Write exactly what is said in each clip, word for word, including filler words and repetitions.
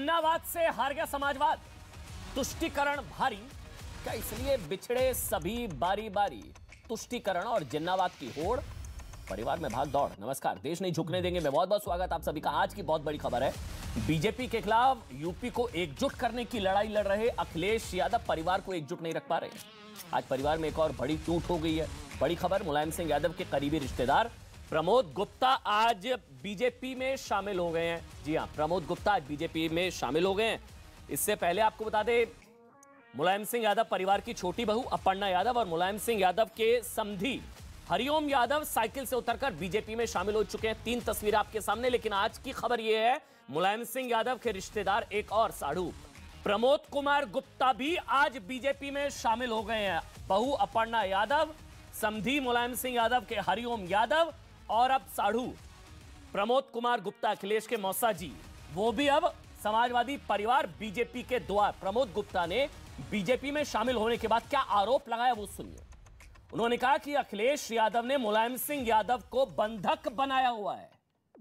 जिन्नावाद से हार गया समाजवाद, तुष्टीकरण भारी, क्या इसलिए बिछड़े सभी बारी बारी। तुष्टीकरण और जिन्नावाद की होड़, परिवार में भाग दौड़। नमस्कार, देश नहीं झुकने देंगे में बहुत बहुत स्वागत आप सभी का। आज की बहुत बड़ी खबर है, बीजेपी के खिलाफ यूपी को एकजुट करने की लड़ाई लड़ रहे अखिलेश यादव परिवार को एकजुट नहीं रख पा रहे। आज परिवार में एक और बड़ी टूट हो गई है। बड़ी खबर, मुलायम सिंह यादव के करीबी रिश्तेदार प्रमोद गुप्ता आज बीजेपी में शामिल हो गए हैं। जी हां, प्रमोद गुप्ता आज बीजेपी में शामिल हो गए हैं। इससे पहले आपको बता दें, मुलायम सिंह यादव परिवार की छोटी बहू अपर्णा यादव और मुलायम सिंह यादव के समधी हरिओम यादव साइकिल से उतरकर बीजेपी में शामिल हो चुके हैं। तीन तस्वीर आपके सामने, लेकिन आज की खबर यह है, मुलायम सिंह यादव के रिश्तेदार एक और साड़ू प्रमोद कुमार गुप्ता भी आज बीजेपी में शामिल हो गए हैं। बहू अपर्णा यादव, समधी मुलायम सिंह यादव के हरिओम यादव और अब साढ़ू प्रमोद कुमार गुप्ता, अखिलेश के मौसा जी, वो भी अब समाजवादी परिवार बीजेपी के द्वार। प्रमोद गुप्ता ने बीजेपी में शामिल होने के बाद क्या आरोप लगाया वो सुनिए। उन्होंने कहा कि अखिलेश यादव ने मुलायम सिंह यादव को बंधक बनाया हुआ है।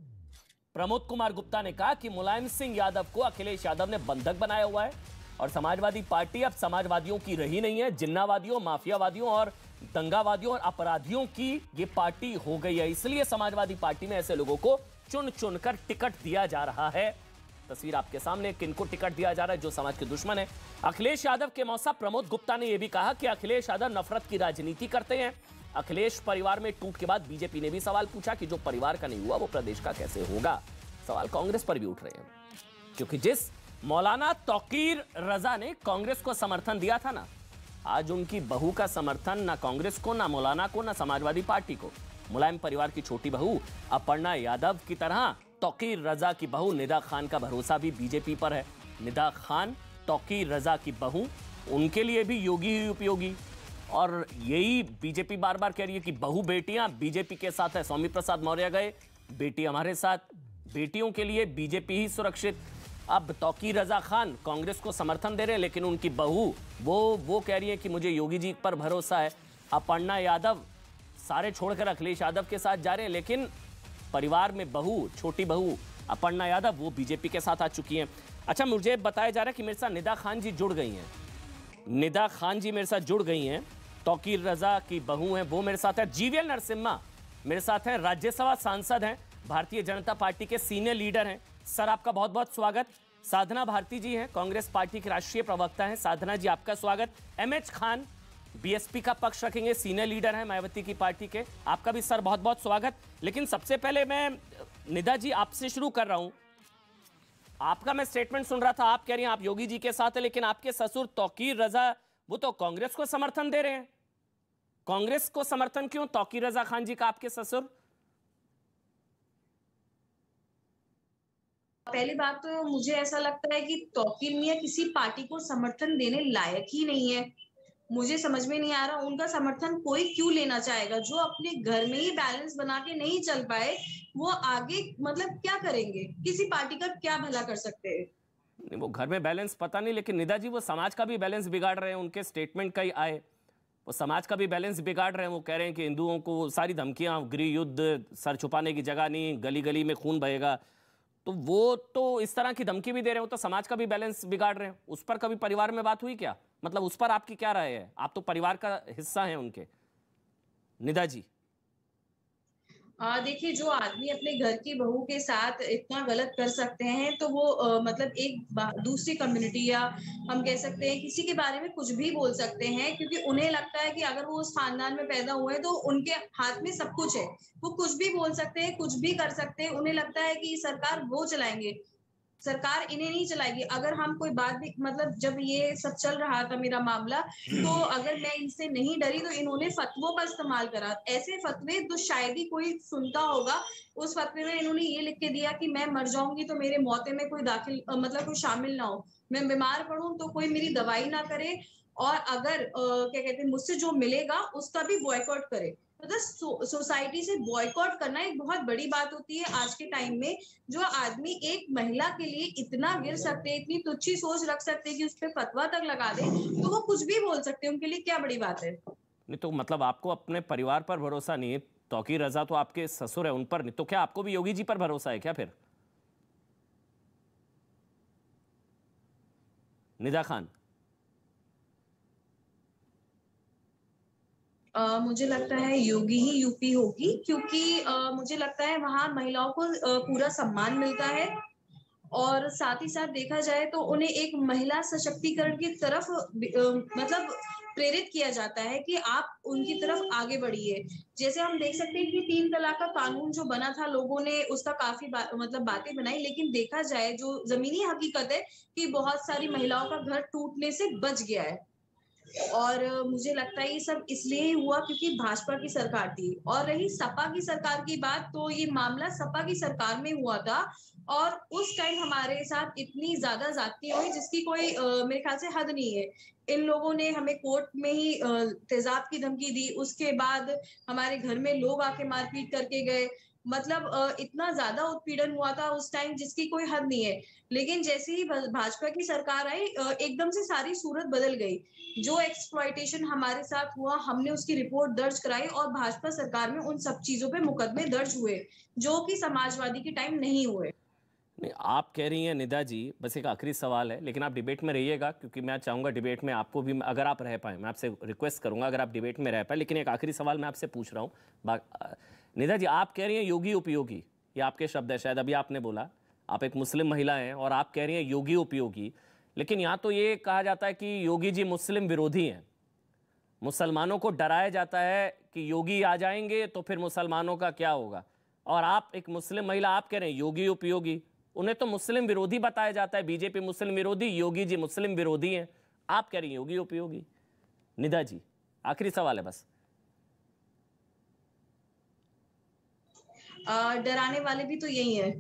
प्रमोद कुमार गुप्ता ने कहा कि मुलायम सिंह यादव को अखिलेश यादव ने बंधक बनाया हुआ है और समाजवादी पार्टी अब समाजवादियों की रही नहीं है, जिन्नावादियों, माफियावादियों और दंगावादियों और अपराधियों की ये पार्टी हो गई है। इसलिए समाजवादी पार्टी में ऐसे लोगों को चुन चुनकर टिकट दिया जा रहा है। तस्वीर आपके सामने, किनको टिकट दिया जा रहा है, जो समाज के दुश्मन है। अखिलेश यादव के मौसा प्रमोद गुप्ता ने यह भी कहा कि अखिलेश यादव नफरत की राजनीति करते हैं। अखिलेश परिवार में टूट के बाद बीजेपी ने भी सवाल पूछा कि जो परिवार का नहीं हुआ वो प्रदेश का कैसे होगा। सवाल कांग्रेस पर भी उठ रहे हैं, क्योंकि जिस मौलाना तौकीर रजा ने कांग्रेस को समर्थन दिया था ना, आज उनकी बहू का समर्थन ना कांग्रेस को, ना मौलाना को, ना समाजवादी पार्टी को। मुलायम परिवार की छोटी बहू अपर्णा यादव की तरह तौकीर रजा की बहू निदा खान का भरोसा भी बीजेपी पर है। निदा खान, तौकीर रजा की बहू, उनके लिए भी योगी ही उपयोगी। और यही बीजेपी बार बार कह रही है कि बहू बेटियां बीजेपी के साथ है। स्वामी प्रसाद मौर्य गए, बेटी हमारे साथ, बेटियों के लिए बीजेपी ही सुरक्षित। अब तौकीर रजा खान कांग्रेस को समर्थन दे रहे हैं, लेकिन उनकी बहू वो वो कह रही है कि मुझे योगी जी पर भरोसा है। अपर्णा यादव सारे छोड़कर अखिलेश यादव के साथ जा रहे हैं, लेकिन परिवार में बहू, छोटी बहू अपर्णा यादव, वो बीजेपी के साथ आ चुकी हैं। अच्छा, मुझे बताया जा रहा है कि मेरे साथ निदा खान जी जुड़ गई हैं। निदा खान जी मेरे साथ जुड़ गई हैं, तौकीर रजा की बहू हैं, वो मेरे साथ है। जीवीएल नरसिम्हा मेरे साथ हैं, राज्यसभा सांसद हैं, भारतीय जनता पार्टी के सीनियर लीडर हैं। सर, आपका बहुत बहुत स्वागत। साधना भारती जी हैं, कांग्रेस पार्टी के राष्ट्रीय प्रवक्ता हैं। साधना जी, आपका स्वागत। एम एच खान बीएसपी का पक्ष रखेंगे, सीनियर लीडर हैं मायावती की पार्टी के, आपका भी सर बहुत बहुत स्वागत। लेकिन सबसे पहले मैं निदा जी आपसे शुरू कर रहा हूं। आपका मैं स्टेटमेंट सुन रहा था, आप कह रही हैं आप योगी जी के साथ है, लेकिन आपके ससुर तौकीर रजा वो तो कांग्रेस को समर्थन दे रहे हैं। कांग्रेस को समर्थन क्यों, तौकीर रजा खान जी का, आपके ससुर? पहली बात तो मुझे ऐसा लगता है कि तौकीर मियां किसी पार्टी को समर्थन देने लायक ही नहीं है। मुझे समझ में नहीं आ रहा उनका समर्थन कोई क्यों लेना चाहेगा। जो अपने घर में ही बैलेंस बना के नहीं चल पाए, वो आगे मतलब क्या करेंगे, किसी पार्टी का क्या भला कर सकते हैं। वो घर में बैलेंस पता नहीं, लेकिन निदा जी वो समाज का भी बैलेंस बिगाड़ रहे हैं। उनके स्टेटमेंट कई आए, वो समाज का भी बैलेंस बिगाड़ रहे हैं। वो कह रहे हैं कि हिंदुओं को सारी धमकियां, गृह युद्ध, सर छुपाने की जगह नहीं, गली गली में खून बहेगा, तो वो तो इस तरह की धमकी भी दे रहे हो, तो समाज का भी बैलेंस बिगाड़ रहे हैं। उस पर कभी परिवार में बात हुई क्या? मतलब उस पर आपकी क्या राय है? आप तो परिवार का हिस्सा हैं उनके, निदा जी। आ, देखिए, जो आदमी अपने घर की बहू के साथ इतना गलत कर सकते हैं, तो वो आ, मतलब एक दूसरी कम्युनिटी या हम कह सकते हैं किसी के बारे में कुछ भी बोल सकते हैं, क्योंकि उन्हें लगता है कि अगर वो उस खानदान में पैदा हुए तो उनके हाथ में सब कुछ है, वो कुछ भी बोल सकते हैं, कुछ भी कर सकते हैं। उन्हें लगता है कि सरकार वो चलाएंगे, सरकार इन्हें नहीं चलाएगी। अगर हम कोई बात भी, मतलब जब ये सब चल रहा था मेरा मामला, तो अगर मैं इनसे नहीं डरी तो इन्होंने फतवों का इस्तेमाल करा। ऐसे फतवे तो शायद ही कोई सुनता होगा। उस फतवे में इन्होंने ये लिख के दिया कि मैं मर जाऊंगी तो मेरे मौते में कोई दाखिल मतलब कोई शामिल ना हो, मैं बीमार पड़ूं तो कोई मेरी दवाई ना करे, और अगर आ, क्या कहते हैं मुझसे जो मिलेगा उसका भी बॉयकॉट करे। मतलब सो, सोसाइटी से बॉयकॉट करना एक बहुत बड़ी बात होती है आज के टाइम में। जो आदमी एक महिला के लिए इतना गिर सकते हैं, इतनी तुच्छी सोच रख सकते हैं कि उस पर फतवा तक लगा दे, तो वो कुछ भी बोल सकते हैं, उनके लिए क्या बड़ी बात है। नहीं तो मतलब आपको अपने परिवार पर भरोसा नहीं है? तौकीर रजा तो आपके ससुर है, उन पर नहीं, तो क्या आपको भी योगी जी पर भरोसा है क्या फिर? निदा खान? अ, मुझे लगता है योगी ही यूपी होगी, क्योंकि अ, मुझे लगता है वहां महिलाओं को अ, पूरा सम्मान मिलता है और साथ ही साथ देखा जाए तो उन्हें एक महिला सशक्तिकरण की तरफ अ, मतलब प्रेरित किया जाता है कि आप उनकी तरफ आगे बढ़िए। जैसे हम देख सकते हैं कि तीन तलाक का कानून जो बना था, लोगों ने उसका काफी बा, मतलब बातें बनाई, लेकिन देखा जाए जो जमीनी हकीकत है कि बहुत सारी महिलाओं का घर टूटने से बच गया है। और मुझे लगता है ये सब इसलिए ही हुआ क्योंकि भाजपा की सरकार थी। और रही सपा की सरकार की बात, तो ये मामला सपा की सरकार में हुआ था और उस टाइम हमारे साथ इतनी ज्यादा ज्यादतियां हुई जिसकी कोई अ, मेरे ख्याल से हद नहीं है। इन लोगों ने हमें कोर्ट में ही अ, तेजाब की धमकी दी, उसके बाद हमारे घर में लोग आके मारपीट करके गए। मतलब अ, इतना ज्यादा उत्पीड़न हुआ था उस टाइम जिसकी कोई हद नहीं है। लेकिन जैसे ही भाजपा की सरकार आई, अ, एकदम से सारी सूरत बदल गई। जो एक्सप्लॉइटेशन हमारे साथ हुआ, हमने उसकी रिपोर्ट दर्ज कराई और भाजपा सरकार में उन सब चीजों पे मुकदमे दर्ज हुए जो कि समाजवादी के टाइम नहीं हुए। नहीं, आप कह रही हैं निदा जी, बस एक आखिरी सवाल है, लेकिन आप डिबेट में रहिएगा क्योंकि मैं चाहूंगा डिबेट में आपको भी, अगर आप रह पाए, मैं आपसे रिक्वेस्ट करूंगा अगर आप डिबेट में रह पाए। लेकिन एक आखिरी सवाल मैं आपसे पूछ रहा हूँ निदा जी, आप कह रही हैं योगी उपयोगी, ये आपके शब्द है, शायद अभी आपने बोला, आप एक मुस्लिम महिला हैं और आप कह रही हैं योगी उपयोगी। लेकिन यहाँ तो ये कहा जाता है कि योगी जी मुस्लिम विरोधी हैं, मुसलमानों को डराया जाता है कि योगी आ जाएंगे तो फिर मुसलमानों का क्या होगा। और आप एक मुस्लिम महिला, आप कह रहे हैं योगी उपयोगी, उन्हें तो मुस्लिम विरोधी बताया जाता है, बीजेपी मुस्लिम विरोधी, योगी जी मुस्लिम विरोधी हैं, आप कह रही हैं योगी उपयोगी। निदा जी, आखिरी सवाल है बस। डराने वाले भी तो यही है।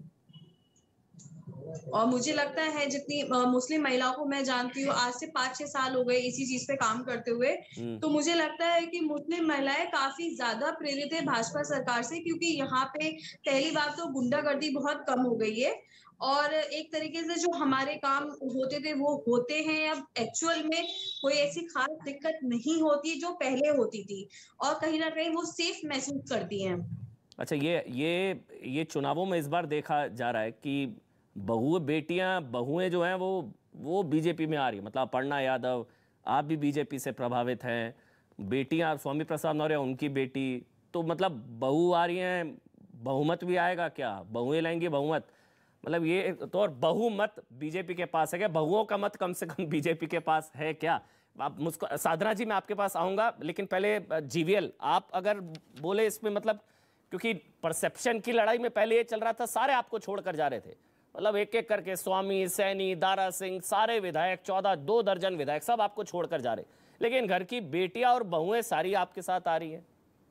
और मुझे लगता है जितनी मुस्लिम महिलाओं को मैं जानती हूँ, आज से पांच छह साल हो गए इसी चीज पे काम करते हुए, तो मुझे लगता है कि मुस्लिम महिलाएं काफी ज्यादा प्रेरित है भाजपा सरकार से, क्योंकि यहाँ पे पहली बात तो गुंडागर्दी बहुत कम हो गई है और एक तरीके से जो हमारे काम होते थे वो होते हैं। अब एक्चुअल में कोई ऐसी खास दिक्कत नहीं होती जो पहले होती थी और कहीं ना कहीं वो सेफ महसूस करती हैं। अच्छा, ये ये ये चुनावों में इस बार देखा जा रहा है कि बहु बेटियां बहुएं जो हैं वो वो बीजेपी में आ रही है, मतलब अपर्णा यादव, आप भी बीजेपी से प्रभावित हैं, बेटियां स्वामी प्रसाद मौर्य उनकी बेटी, तो मतलब बहू आ रही हैं, बहुमत भी आएगा क्या, बहुएं लाएंगी बहुमत, मतलब ये तो। और बहुमत बीजेपी के पास है क्या, बहुओं का मत कम से कम बीजेपी के पास है क्या? आप मुझको, साधना जी मैं आपके पास आऊंगा, लेकिन पहले जीवीएल आप अगर बोले इसमें, मतलब क्योंकि परसेप्शन की लड़ाई में पहले ये चल रहा था सारे आपको छोड़कर जा रहे थे, मतलब एक एक करके स्वामी, सैनी, दारा सिंह, सारे विधायक, चौदह दो दर्जन विधायक सब आपको छोड़कर जा रहे, लेकिन घर की बेटियां और बहुएं सारी आपके साथ आ रही हैं।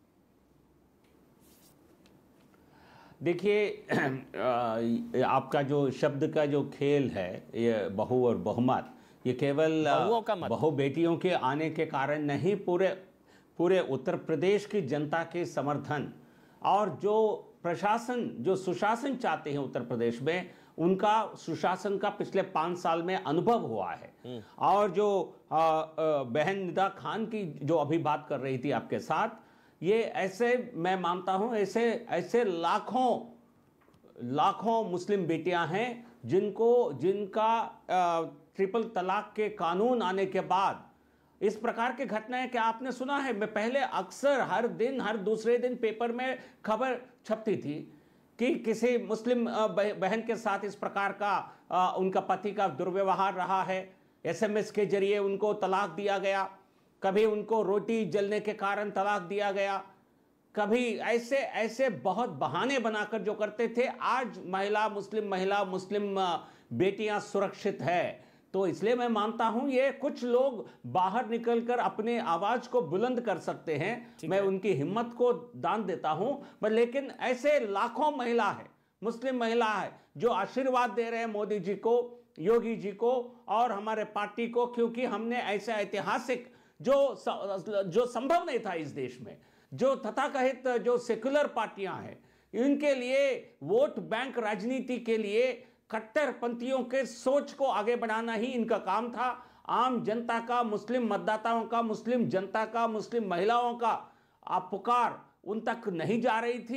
देखिए, आपका जो शब्द का जो खेल है, ये बहु और बहुमत, ये केवल बहु बेटियों के आने के कारण नहीं, पूरे पूरे उत्तर प्रदेश की जनता के समर्थन और जो प्रशासन, जो सुशासन चाहते हैं उत्तर प्रदेश में, उनका सुशासन का पिछले पाँच साल में अनुभव हुआ है। और जो आ, आ, बहन निदा खान की जो अभी बात कर रही थी आपके साथ, ये ऐसे मैं मानता हूं ऐसे ऐसे लाखों लाखों मुस्लिम बेटियां हैं जिनको जिनका आ, ट्रिपल तलाक के कानून आने के बाद इस प्रकार की घटनाएं क्या आपने सुना है? मैं पहले अक्सर हर दिन हर दूसरे दिन पेपर में खबर छपती थी कि किसी मुस्लिम बहन के साथ इस प्रकार का उनका पति का दुर्व्यवहार रहा है, एसएमएस के जरिए उनको तलाक दिया गया, कभी उनको रोटी जलने के कारण तलाक दिया गया, कभी ऐसे ऐसे बहुत बहाने बनाकर जो करते थे। आज महिला मुस्लिम महिला मुस्लिम बेटियां सुरक्षित है, तो इसलिए मैं मानता हूं ये कुछ लोग बाहर निकलकर अपने आवाज को बुलंद कर सकते हैं, मैं उनकी हिम्मत को दान देता हूं। लेकिन ऐसे लाखों महिला है, मुस्लिम महिला है, जो आशीर्वाद दे रहे हैं मोदी जी को, योगी जी को और हमारे पार्टी को, क्योंकि हमने ऐसा ऐतिहासिक जो जो संभव नहीं था इस देश में, जो तथाकथित जो सेक्युलर पार्टियां हैं, इनके लिए वोट बैंक राजनीति के लिए कट्टरपंथियों के सोच को आगे बढ़ाना ही इनका काम था। आम जनता का, मुस्लिम मतदाताओं का, मुस्लिम जनता का, मुस्लिम महिलाओं का आप पुकार उन तक नहीं जा रही थी।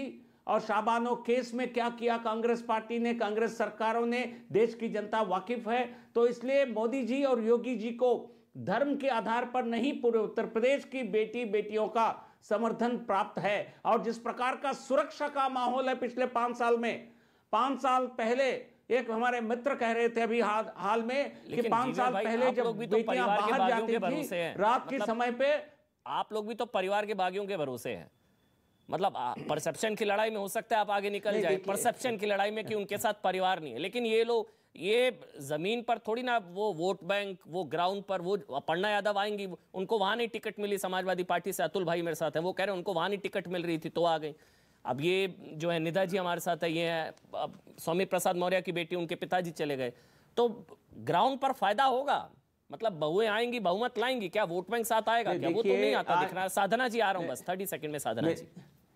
और शाबानो केस में क्या किया कांग्रेस पार्टी ने, कांग्रेस सरकारों ने, देश की जनता वाकिफ है। तो इसलिए मोदी जी और योगी जी को धर्म के आधार पर नहीं, पूरे उत्तर प्रदेश की बेटी बेटियों का समर्थन प्राप्त है। और जिस प्रकार का सुरक्षा का माहौल है पिछले पांच साल में, पांच साल पहले एक हमारे मित्र कह रहे थे अभी हाल, हाल में कि पांच साल पहले जब बेटियां बाहर जाती थी रात के समय पे, आप लोग भी तो परिवार के बागियों के भरोसे हैं। मतलब परसेप्शन की लड़ाई में हो सकता है आप आगे निकल जाए, परसेप्शन की लड़ाई में कि उनके साथ परिवार नहीं है, लेकिन ये लोग ये जमीन पर थोड़ी ना, वो वोट बैंक, वो ग्राउंड पर, वो अपर्णा यादव आएंगी, उनको वहां नहीं टिकट मिली समाजवादी पार्टी से, अतुल भाई मेरे साथ है, वो कह रहे हैं उनको वहां नहीं टिकट मिल रही थी तो आ गई। अब ये जो है निधा जी हमारे साथ है, ये है स्वामी प्रसाद मौर्य की बेटी, उनके पिताजी चले गए, तो ग्राउंड पर फायदा होगा। मतलब बहुएं आएंगी, बहुमत लाएंगी, क्या वोट बैंक साथ आएगा क्या? वो तो नहीं आता दिख रहा। साधना जी आ रहा हूं बस थर्टी सेकंड में। साधना जी,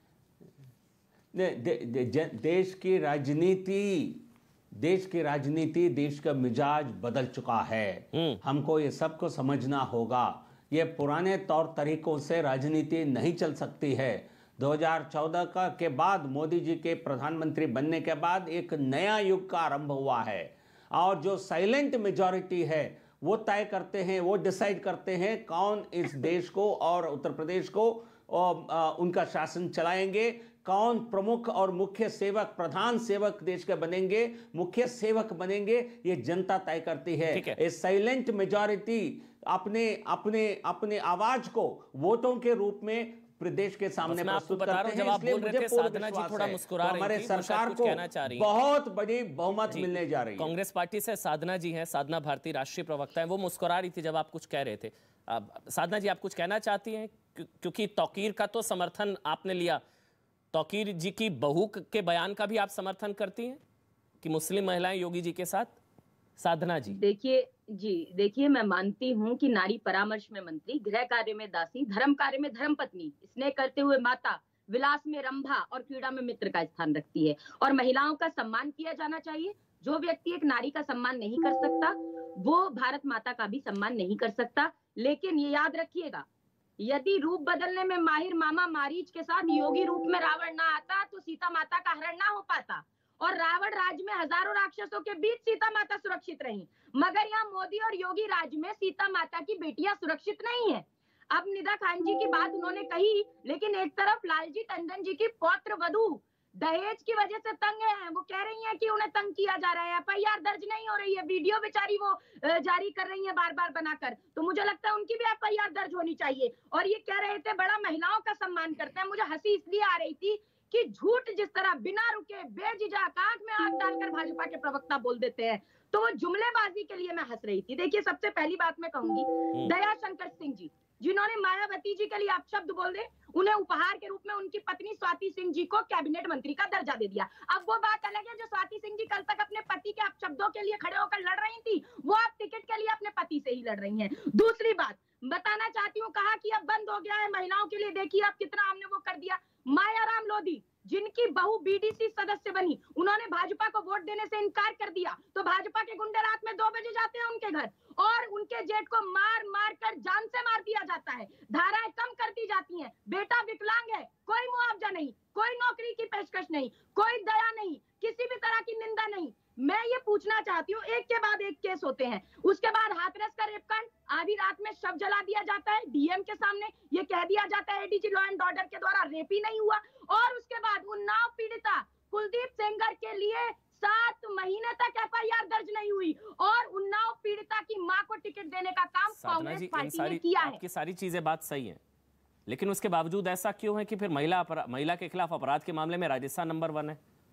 दे, दे, दे, देश की राजनीति देश की राजनीति देश का मिजाज बदल चुका है। हमको ये सबको समझना होगा। ये पुराने तौर तरीकों से राजनीति नहीं चल सकती है। दो हज़ार चौदह का के बाद, मोदी जी के प्रधानमंत्री बनने के बाद एक नया युग का आरंभ हुआ है, और जो साइलेंट मेजॉरिटी है वो तय करते हैं, वो डिसाइड करते हैं कौन इस देश को और उत्तर प्रदेश को और, आ, उनका शासन चलाएंगे, कौन प्रमुख और मुख्य सेवक, प्रधान सेवक देश के बनेंगे, मुख्य सेवक बनेंगे, ये जनता तय करती है। ये साइलेंट मेजॉरिटी अपने अपने अपने आवाज को वोटों के रूप में प्रदेश के सामने प्रस्तुत करते हैं। जब आप बोल रहे थे साधना जी थोड़ा मुस्कुरा रही थी, हमारे सरकार को कहना चाह रही बहुत बड़ी बहुमत मिलने जा रही है। कांग्रेस पार्टी से साधना जी हैं, साधना भारती राष्ट्रीय प्रवक्ता है, वो मुस्कुरा रही थी जब आप कुछ कह रहे थे। साधना जी, आप कुछ कहना चाहती हैं? क्योंकि तौकीर का तो समर्थन आपने लिया, तौकीर जी की बहू के बयान का भी आप समर्थन करती हैं कि मुस्लिम महिलाएं योगी जी के साथ? साधना जी, देखिए जी देखिए मैं मानती हूँ कि नारी परामर्श में मंत्री, गृह कार्य में दासी, धर्म कार्य में धर्म पत्नी, स्नेह करते हुए माता, विलास में रंभा और क्रीड़ा में मित्र का स्थान रखती है। और महिलाओं का सम्मान किया जाना चाहिए। जो व्यक्ति एक नारी का सम्मान नहीं कर सकता वो भारत माता का भी सम्मान नहीं कर सकता। लेकिन ये याद रखिएगा, यदि रूप बदलने में माहिर मामा मारीच के साथ योगी रूप में रावण ना आता तो सीता माता का हरण ना हो पाता, और रावण राज में हजारों राक्षसों के बीच सीता माता सुरक्षित रही। मगर यहाँ मोदी और योगी राज में सीता माता की बेटियां सुरक्षित नहीं है। अब निदा खान जी की बात उन्होंने कही, लेकिन एक तरफ लालजी टंडन जी की पौत्र वधू दहेज की वजह से तंग है, वो कह रही हैं कि उन्हें तंग किया जा रहा है, एफ आई आर दर्ज नहीं हो रही है, वीडियो बेचारी वो जारी कर रही है बार बार बनाकर। तो मुझे लगता है उनकी भी एफ आई आर दर्ज होनी चाहिए। और ये कह रहे थे बड़ा महिलाओं का सम्मान करते हैं। मुझे हंसी इसलिए आ रही थी कि झूठ जिस तरह बिना रुके बेझिझक आंख में आंख डालकर भाजपा के प्रवक्ता बोल देते हैं, तो वो जुमलेबाजी के लिए मैं हंस रही थी। देखिए, सबसे पहली बात मैं कहूंगी, दया शंकर सिंह जी जिन्होंने मायावती जी के लिए अपशब्द बोल दे, उन्हें उपहार के रूप में उनकी पत्नी स्वाति सिंह जी को कैबिनेट मंत्री का दर्जा दे दिया। अब वो बात अलग है, जो स्वाति सिंह जी कल तक अपने पति के अपशब्दों के लिए खड़े होकर लड़ रही थी, वो अब टिकट के लिए अपने पति से ही लड़ रही हैं। दूसरी बात बताना चाहती हूँ, कहा कि अब बंद हो गया है महिलाओं के लिए, देखिए अब कितना हमने वो कर दिया। मायाराम लोधी जिनकी बहू बी डी सी सदस्य बनी, उन्होंने भाजपा को वोट देने से इनकार कर दिया, तो भाजपा के गुंडे रात में दो बजे जाते हैं उनके घर और उनके जेठ को मार मार कर जान से मार दिया जाता है। धाराएं कम कर दी जाती हैं। बेटा विकलांग है, कोई मुआवजा नहीं, कोई नौकरी की पेशकश नहीं, कोई दया नहीं, किसी भी तरह की निंदा नहीं। मैं ये पूछना चाहती हूँ, एक के बाद एक केस होते हैं, उसके बाद हाथरस का रेपकांड, आधी रात में शव जला दिया जाता है डीएम के सामने, ये कह दिया जाता है एडीजी लॉ एंड ऑर्डर के द्वारा रेप ही नहीं हुआ, और उसके बाद उन्नाव पीड़िता कुलदीप सेंगर के लिए सात महीने तक एफ आई आर दर्ज नहीं हुई, और उन्नाव पीड़िता की मां को टिकट देने का काम कांग्रेस पार्टी ने किया है। आपकी सारी चीजें बात सही है, लेकिन उसके बावजूद ऐसा क्यों है कि फिर महिला महिला के खिलाफ अपराध के मामले में राजस्थान नंबर वन है?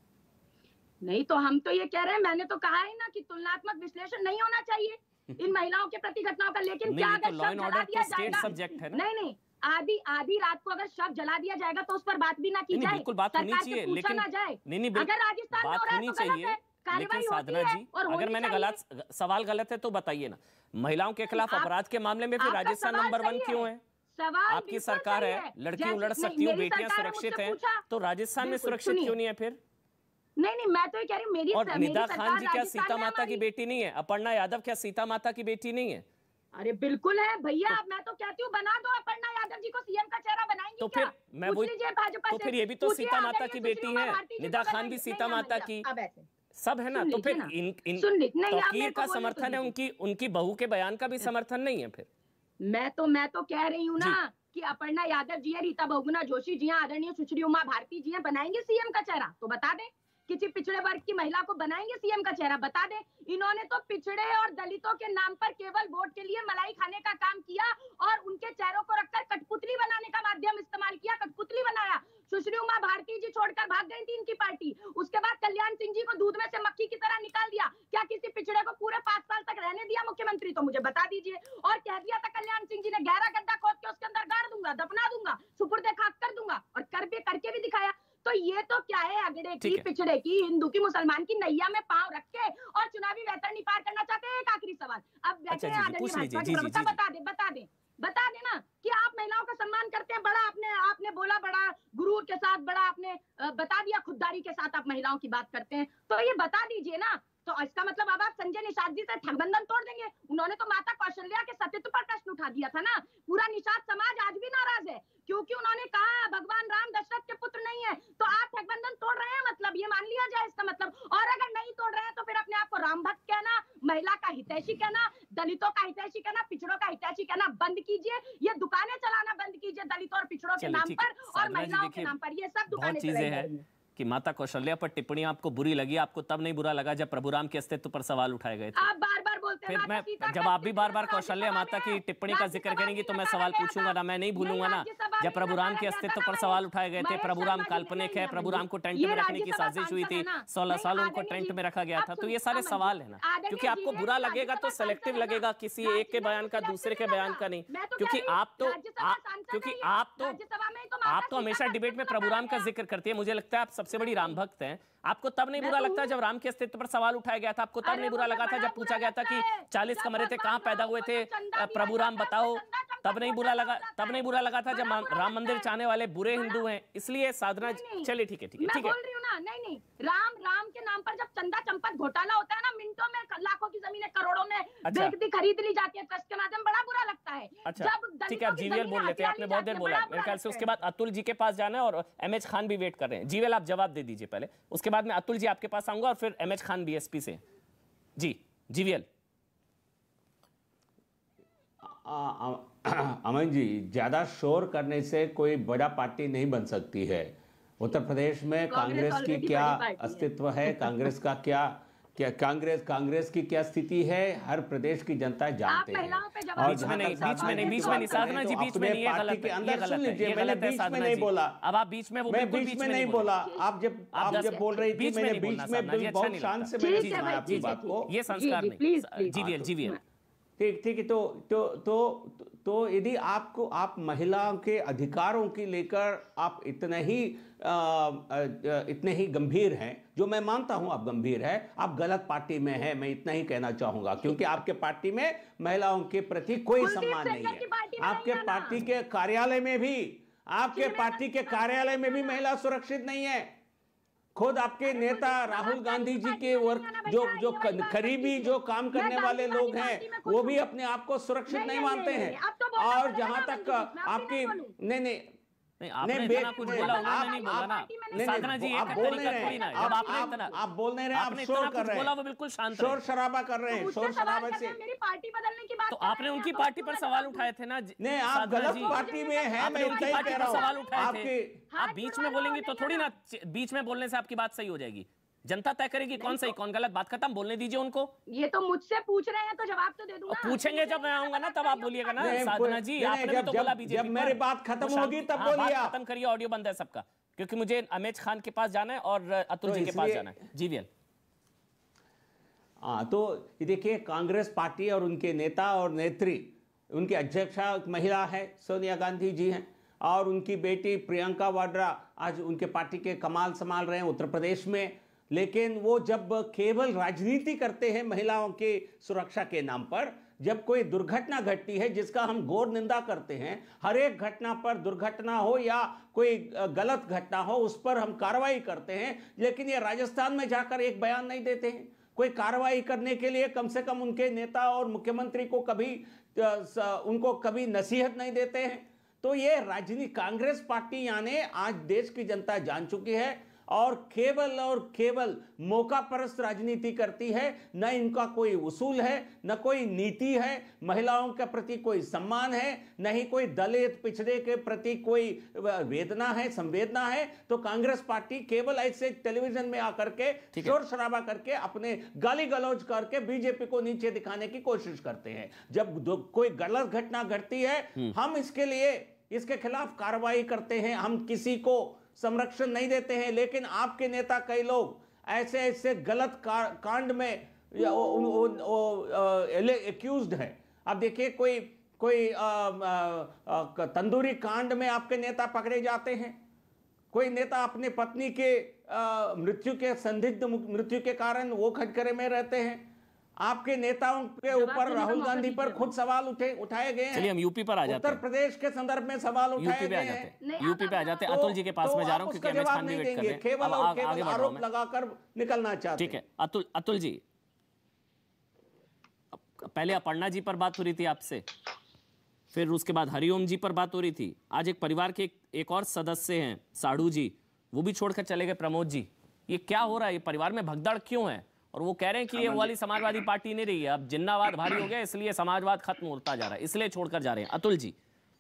नहीं तो हम तो ये कह रहे हैं, मैंने तो कहा है ना कि तुलनात्मक विश्लेषण नहीं होना चाहिए इन महिलाओं के प्रति घटनाओं का। लेकिन क्या अगर शव जला दिया जाएगा, नहीं नहीं आधी आधी रात को अगर शव जला दिया जाएगा तो उस पर बात भी ना की जाए, बिल्कुल बात होनी चाहिए, लेकिन ना जाए। नहीं नहीं अगर राजस्थान में हो रहा है तो गलत है, लेकिन साधना जी, अगर मैंने गलत सवाल गलत है तो बताइए ना, महिलाओं के खिलाफ अपराध के मामले में फिर राजस्थान नंबर वन क्यों है? आपकी सरकार है, लड़कियां लड़ सकती हूँ, बेटियां सुरक्षित हैं, तो राजस्थान में सुरक्षित क्यों नहीं है फिर? नहीं नहीं मैं तो ये कह रही हूँ, मेरी और निदा खान जी क्या सीता माता की बेटी नहीं है? अपर्णा यादव क्या सीता माता की बेटी नहीं है? अरे बिल्कुल है भैया, तो, मैं तो कहती हूँ बना दो, अपर्णा यादव जी को सीएम का चेहरा बनाएंगी तो क्या? फिर मैं वही तो फिर ये भी तो सीता माता की बेटी है, निदा खान भी सीता माता की, सब है ना। तो फिर इन इन तौकीर का समर्थन है, उनकी उनकी बहू के बयान का भी समर्थन नहीं है। फिर मैं तो मैं तो कह रही हूँ ना कि अपर्णा यादव जी है, रीता बहुगुणा जोशी जी हैं, आदरणीय सुश्री उमा भारती जी हैं, बनाएंगे सीएम का चेहरा तो बता दें। किसी पिछड़े वर्ग की महिला को बनाएंगे सीएम का चेहरा, बता दें। इन्होंने तो पिछड़े और दलितों के नाम पर केवल वोट के लिए मलाई खाने का काम किया और उनके चेहरों को रखकर कठपुतली बनाने का माध्यम इस्तेमाल किया, कठपुतली बनाया। सुश्री उमा भारती जी छोड़कर भाग गई थी इनकी पार्टी, उसके बाद कल्याण सिंह जी को दूध में से मक्खी की तरह निकाल दिया। क्या किसी पिछड़े को पूरे पांच साल तक रहने दिया मुख्यमंत्री? तो मुझे बता दीजिए। और कह दिया था कल्याण सिंह जी ने, गहरा गड्ढा खोद के उसके अंदर गाड़ दूंगा, दफना दूंगा, सुपुर्दे खाक कर दूंगा, और कर भी करके भी दिखाया। तो ये तो क्या है, अगड़े की, पिछड़े की, हिंदू की, मुसलमान की नैया में पांव रख के और चुनावी वैतरणी पार करना चाहते हैं। एक आखिरी सवाल, अब बैठे हैं आदरणीय भाजपा के प्रवक्ता, बता दे बता दे बता देना कि आप महिलाओं का सम्मान करते हैं। बड़ा आपने आपने बोला, बड़ा गुरूर के साथ, बड़ा आपने बता दिया, खुददारी के साथ आप महिलाओं की बात करते हैं, तो ये बता दीजिए ना। तो इसका मतलब अब आप संजय निषाद जी से ठगबंधन तोड़ देंगे। उन्होंने तो माता कौशल्या के सतीत्व पर प्रश्न उठा दिया था ना। पूरा निषाद समाज आज भी नाराज है क्योंकि उन्होंने कहा भगवान राम दशरथ के पुत्र नहीं है। तो आप ठगबंधन तोड़ रहे हैं, मतलब ये मान लिया जाए इसका मतलब। और अगर नहीं तोड़ रहे हैं तो फिर अपने आप को राम भक्त कहना, महिला का हितैषी कहना, दलितों का हितैषी कहना, पिछड़ों का हितैषी कहना बंद कीजिए। ये दुकानें चलाना बंद कीजिए दलितों और पिछड़ों के नाम पर और महिलाओं के नाम पर। ये सब दुकानें चलाई जा रही हैं कि माता कौशल्या पर टिप्पणी आपको बुरी लगी, आपको तब नहीं बुरा लगा जब प्रभुराम के अस्तित्व पर सवाल उठाए गए थे। आप बार बार बोलते हैं, फिर मैं जब आप भी बार बार कौशल्या माता की टिप्पणी का जिक्र करेंगी तो मैं सवाल पूछूंगा ना, मैं नहीं भूलूंगा ना जब प्रभुराम के अस्तित्व पर सवाल उठाए गए थे। प्रभुराम काल्पनिक है, प्रभुराम को टेंट में रखने की साजिश हुई थी, सोलह साल उनको टेंट में रखा गया था। तो ये सारे सवाल है ना, क्योंकि आपको बुरा लगेगा तो सेलेक्टिव लगेगा, किसी एक के बयान का दूसरे के बयान का नहीं। क्योंकि आप तो क्योंकि आप तो आप तो हमेशा डिबेट में प्रभुराम का जिक्र करती है। मुझे लगता है आप सबसे बड़ी राम भक्त हैं। आपको तब नहीं बुरा लगता जब राम के अस्तित्व पर सवाल उठाया गया था? आपको तब नहीं बुरा लगा था जब पूछा गया था कि चालीस कमरे थे, कहां पैदा हुए थे प्रभु राम, बताओ? तब नहीं बुरा लगा तब नहीं बुरा लगा था जब राम मंदिर चाहने वाले बुरे हिंदू हैं। इसलिए साधना, चलिए ठीक है ठीक है ठीक है नहीं नहीं राम राम के नाम पर जब चंदा चंपत घोटाला होता है ना, मिनटों में लाखों की जमीनें करोड़ों में बेचती खरीद ली जाती है ट्रस्ट के माध्यम, बड़ा बुरा लगता है। अच्छा ठीक है, आप जीवीएल बोल लेते हैं, आपने बहुत देर बोला मेरे ख्याल से। उसके बाद अतुल जी के पास जाना है और एम एच खान भी वेट कर रहे हैं। जीवीएल आप जवाब दे दीजिए पहले, उसके बाद में अतुल जी आपके पास आऊंगा और फिर एम एच खान बीएसपी से। जी जीवीएल। अमन जी, ज्यादा शोर करने से कोई बड़ा पार्टी नहीं बन सकती है। उत्तर प्रदेश में कांग्रेस की क्या अस्तित्व है, कांग्रेस का क्या क्या कांग्रेस कांग्रेस की क्या स्थिति है, हर प्रदेश की जनता जानते हैं। और बीच में नहीं बीच में नहीं बीच में नहीं साधना जी, बीच में नहीं, ये गलत है, ये गलत है, ये गलत है साधना जी। बोला अब आप बीच में, वो मैं बीच में नहीं बोला। आप जब आप जब बोल रही थी मैंने बीच में बहुत शांत से मैंने सुना आपकी बात को। ये संस्कार नहीं। जीवीएल जीवीएल ठीक ठीक है। तो तो तो तो यदि आपको आप महिलाओं के अधिकारों की लेकर आप इतने ही आ, आ, इतने ही गंभीर हैं, जो मैं मानता हूं आप गंभीर हैं, आप गलत पार्टी में हैं, मैं इतना ही कहना चाहूंगा। क्योंकि आपके पार्टी में महिलाओं के प्रति कोई सम्मान नहीं है। आपके पार्टी के कार्यालय में भी आपके पार्टी के कार्यालय में भी महिला सुरक्षित नहीं है। खुद आपके नेता राहुल गांधी जी के वर्क जो जो करीबी जो काम करने वाले लोग हैं वो भी अपने आप को सुरक्षित नहीं मानते हैं। और जहां तक आपकी नहीं नहीं नहीं आपने इतना कुछ बोला, उन्होंने नहीं बोला ना साधना जी। आप बोल नहीं रहे, जब आपने इतना आप बोल नहीं रहे, आप शोर कर रहे हैं, वो बिल्कुल शांत, शोर शराबा कर रहे हैं, शोर शराबा से। मेरी पार्टी बदलने की बात, तो आपने उनकी पार्टी पर सवाल उठाए थे ना। नहीं, आप गलत पार्टी में हैं, मैं उनकी पार्टी पर सवाल उठाए थे। आपके आप बीच में बोलेंगे तो थोड़ी ना, बीच में बोलने से आपकी बात सही हो जाएगी। जनता तय करेगी कौन सही कौन गलत। बात खत्म, बोलने दीजिए उनको। ये तो मुझसे पूछ रहे हैं तो जवाब तो दे दूंगा। पूछेंगे जब मैं आऊंगा ना तब आप बोलिएगा ना साधना जी। आपने भी तो बोला बीजेपी, जब मेरी बात खत्म होगी तब बोलिए। खत्म करिए, ऑडियो बंद है सबका, क्योंकि मुझे अमेज खान के पास जाना है और अतुल जी के पास जाना है। जीवीएल। हाँ, तो देखिए, कांग्रेस पार्टी और उनके नेता और नेत्री, उनकी अध्यक्षा महिला है सोनिया गांधी जी हैं, और उनकी बेटी प्रियंका वाड्रा आज उनके पार्टी के कमाल संभाल रहे हैं उत्तर प्रदेश में। लेकिन वो जब केवल राजनीति करते हैं महिलाओं के सुरक्षा के नाम पर, जब कोई दुर्घटना घटती है जिसका हम घोर निंदा करते हैं, हर एक घटना पर, दुर्घटना हो या कोई गलत घटना हो, उस पर हम कार्रवाई करते हैं, लेकिन ये राजस्थान में जाकर एक बयान नहीं देते हैं। कोई कार्रवाई करने के लिए कम से कम उनके नेता और मुख्यमंत्री को कभी उनको कभी नसीहत नहीं देते हैं। तो ये राजनीति कांग्रेस पार्टी यानी आज देश की जनता जान चुकी है और केवल और केवल मौका परस्त राजनीति करती है। न इनका कोई उसूल है, न कोई नीति है, महिलाओं के प्रति कोई सम्मान है, न ही कोई दलित पिछड़े के प्रति कोई वेदना है, संवेदना है। तो कांग्रेस पार्टी केवल ऐसे टेलीविजन में आकर के शोर शराबा करके अपने गाली गलौज करके बीजेपी को नीचे दिखाने की कोशिश करते हैं। जब कोई गलत घटना घटती है हम इसके लिए इसके खिलाफ कार्रवाई करते हैं, हम किसी को संरक्षण नहीं देते हैं। लेकिन आपके नेता कई लोग ऐसे ऐसे गलत कांड में एक्यूज्ड है। अब देखिए कोई कोई आ, आ, आ, तंदूरी कांड में आपके नेता पकड़े जाते हैं, कोई नेता अपने पत्नी के आ, मृत्यु के संदिग्ध मृत्यु के कारण वो खटकरे में रहते हैं। आपके नेताओं के ऊपर राहुल गांधी पर खुद सवाल उठे उठाए गए हैं। चलिए हम यूपी पर आ जाते हैं। उत्तर प्रदेश के संदर्भ में सवाल उठाए गए हैं। यूपी पे आ जाते हैं। अतुल जी के पास मैं जा रहा हूं क्योंकि एमएच खान भी वेट कर रहे हैं। केवल और केवल आरोप लगाकर निकलना चाहते हैं। ठीक है अतुल अतुल जी, पहले अपर्णा जी पर बात हो रही थी आपसे, फिर उसके बाद हरिओम जी पर बात हो रही थी। आज एक परिवार के एक और सदस्य हैं साड़ू जी, वो भी छोड़कर चले गए, प्रमोद जी। ये क्या हो रहा है? ये परिवार में भगदड़ क्यों है? और वो कह रहे हैं कि ये वाली समाजवादी पार्टी नहीं रही है, अब जिन्नावाद भारी हो गया इसलिए समाजवाद खत्म होता जा रहा है, इसलिए छोड़कर जा रहे हैं। अतुल जी।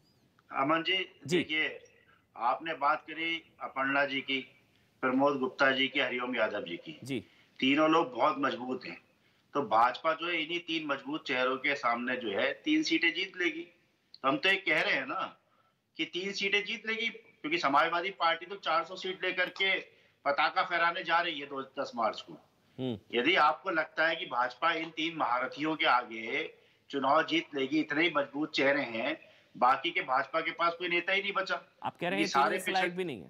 अमन जी, देखिए आपने बात करी अपर्णा जी की, प्रमोद गुप्ता जी की, हरिओम यादव जी की। जी तीनों लोग बहुत मजबूत हैं। तो भाजपा जो है इन्हीं तीन मजबूत चेहरों के सामने जो है तीन सीटें जीत लेगी। तो हम तो एक कह रहे हैं ना कि तीन सीटें जीत लेगी, क्योंकि समाजवादी पार्टी तो चार सौ सीट लेकर के पताका फहराने जा रही है दो दस मार्च को। यदि आपको लगता है कि भाजपा इन तीन महारथियों के आगे चुनाव जीत लेगी, इतने ही मजबूत चेहरे हैं, बाकी के भाजपा के पास कोई नेता ही नहीं बचा। आप कह रहे हैं सारे लायक भी नहीं है?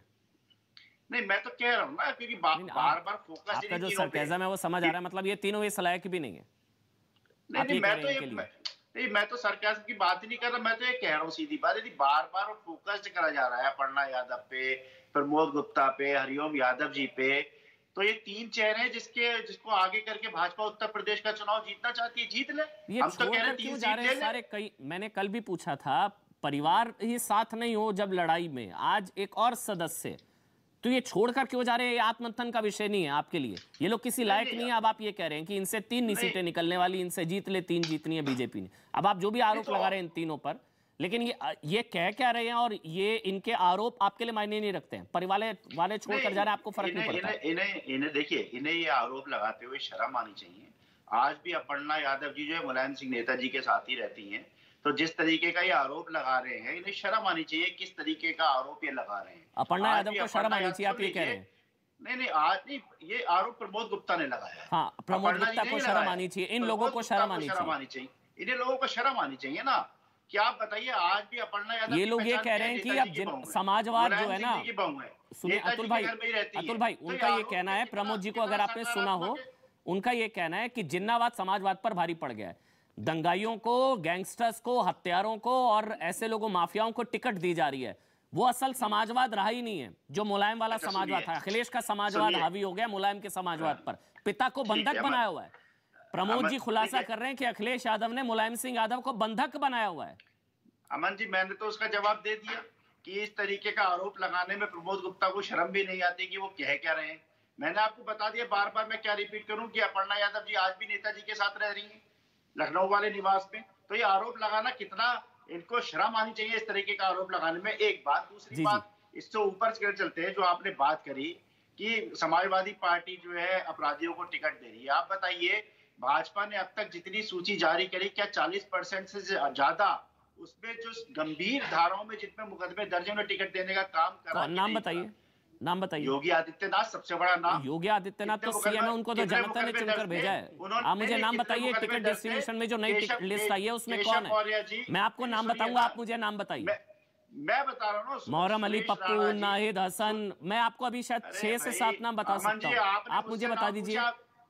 नहीं, मैं तो कह रहा हूँ ना, क्योंकि बार बार फोकस आपका जो सरकाज़म है वो समझ आ रहा है, मतलब ये तीनों इस लायक भी नहीं है। नहीं नहीं मैं तो ये नहीं मैं तो सरकाज़म की बात ही नहीं कर रहा, मैं तो ये कह रहा हूँ सीधी बात, यदि बार बार फोकस करा जा रहा है अपर्णा यादव पे, प्रमोद गुप्ता पे, हरिओम यादव जी पे, तो ये तीन चेहरे हैं जिसके जिसको आगे करके भाजपा उत्तर प्रदेश का चुनाव जीतना चाहती है, जीत ले। ये हम तो कह रहे हैं तीन जा रहे हैं सारे। कई मैंने कल भी पूछा था, परिवार ही साथ नहीं हो जब लड़ाई में, आज एक और सदस्य, तो ये छोड़कर क्यों जा रहे हैं? ये आत्ममंथन का विषय नहीं है आपके लिए, ये लोग किसी लायक नहीं है। अब आप ये कह रहे हैं कि इनसे तीन सीटें निकलने वाली, इनसे जीत ले, तीन जीतनी है बीजेपी ने। अब आप जो भी आरोप लगा रहे हैं इन तीनों पर, लेकिन ये ये कह क्या रहे हैं और ये इनके आरोप आपके लिए मायने नहीं रखते हैं? परिवार वाले छोड़कर जा रहे हैं, आपको फर्क नहीं पड़ता? इन्हें इन्हें देखिए, इन्हें ये आरोप लगाते हुए शर्म आनी चाहिए। आज भी अपर्णा यादव जी जो है मुलायम सिंह नेताजी के साथ ही रहती हैं, तो जिस तरीके का ये आरोप लगा रहे हैं, इन्हें शर्म आनी चाहिए किस तरीके का आरोप ये लगा रहे हैं। अपर्णा यादव को शर्म आनी चाहिए, आप ये कह रहे हैं? नहीं नहीं, आज नहीं, ये आरोप प्रमोद गुप्ता ने लगाया है। हाँ, प्रमोद गुप्ता को शर्म आनी चाहिए, इन लोगों को शर्म आनी चाहिए, इन्हें लोगों को शर्म आनी चाहिए ना। क्या आप बताइए, आज भी अपर्णा यादव ये लोग ये कह रहे हैं कि अब समाजवाद जो है ना, सुनिए अतुल भाई, अतुल भाई उनका ये कहना है, प्रमोद जी को अगर आपने सुना हो, उनका ये कहना है कि जिन्नावाद समाजवाद पर भारी पड़ गया है, दंगाइयों को, गैंगस्टर्स को, हत्यारों को और ऐसे लोगों माफियाओं को टिकट दी जा रही है। वो असल समाजवाद रहा ही नहीं है जो मुलायम वाला समाजवाद था। अखिलेश का समाजवाद हावी हो गया मुलायम के समाजवाद पर, पिता को बंधक बनाया हुआ है। प्रमोद जी खुलासा कर रहे हैं कि अखिलेश यादव ने मुलायम सिंह यादव को बंधक बनाया हुआ है। अमन जी, मैंने तो उसका जवाब दे दिया कि इस तरीके का आरोप लगाने में प्रमोद गुप्ता को शर्म भी नहीं आती कि वो कह क्या रहे हैं। मैंने आपको बता दिया, बार बार मैं क्या रिपीट करूं कि अपर्णा यादव जी आज भी नेताजी के साथ रह रही हैं लखनऊ वाले निवास में। तो ये आरोप लगाना, कितना इनको शर्म आनी चाहिए इस तरीके का आरोप लगाने में। एक बात, दूसरी बात, इससे ऊपर चलते हैं, जो आपने बात करी कि समाजवादी पार्टी जो है अपराधियों को टिकट दे रही है। आप बताइए, भाजपा ने अब तक जितनी सूची जारी करी, क्या चालीस परसेंट से ज्यादा उसमें जो गंभीर धाराओं में जितने मुकदमे दर्ज हैं टिकट देने का काम कर रहा है? नाम बताइए, नाम बताइए। योगी आदित्यनाथ सबसे बड़ा नाम। योगी आदित्यनाथ तो सीएम है, उनको तो जनता ने चुनकर भेजा है। आप मुझे नाम बताइए, टिकट डिस्ट्रीब्यूशन में जो नई लिस्ट आई है उसमें कौन है? मैं आपको नाम बताऊंगा, आप मुझे नाम बताइए। मैं बता रहा हूँ, मोहर्रम अली पप्पू, नाहिद हसन, मैं आपको अभी शायद छह से सात नाम बता सकता हूँ, आप मुझे बता दीजिए।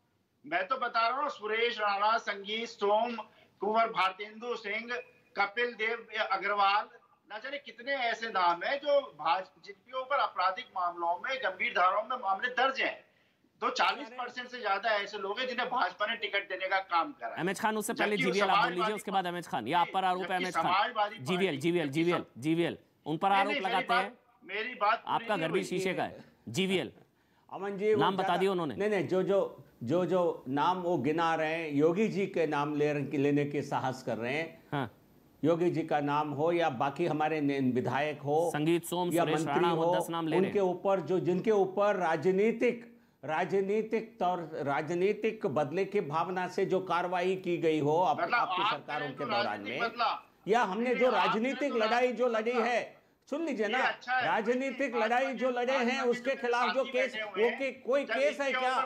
मैं तो बता रहा हूँ, सुरेश राणा, संगीत सोम, कुंवर भारतेंदु सिंह, कपिल देव अग्रवाल, न जाने कितने ऐसे नाम हैं जो भाजपा जिनके ऊपर आपराधिक मामलों में, गंभीर धाराओं में मामले दर्ज हैं। तो चालीस परसेंट से ज्यादा ऐसे लोग हैं जिन्हें भाजपा ने टिकट देने का काम करा। एमएच खान, उससे पहले जीवीएल आप बोल लीजिए, उसके बाद एमएच खान। ये आप पर आरोप है MH Khan. GVL GVL GVL GVL उन पर आरोप लगाते हैं। मेरी बात, आपका घर भी शीशे का है। जीवीएल अमन जी नाम बता दिया उन्होंने। नहीं नहीं, जो जो जो जो नाम वो गिना रहे हैं, योगी जी के नाम ले लेने के साहस कर रहे हैं। हाँ। योगी जी का नाम हो या बाकी हमारे विधायक हो, संगीत सोम, या सुरेश मंत्री राणा, हो, दस नाम ले रहे हैं। उनके ऊपर जो जिनके ऊपर राजनीतिक राजनीतिक तौर राजनीतिक बदले की भावना से जो कार्रवाई की गई हो आप, आपकी सरकारों के दौरान में, या हमने जो राजनीतिक लड़ाई जो लड़ी है, सुन लीजिए ना, राजनीतिक लड़ाई जो लड़े हैं उसके खिलाफ जो केस, वो के कोई केस है क्या?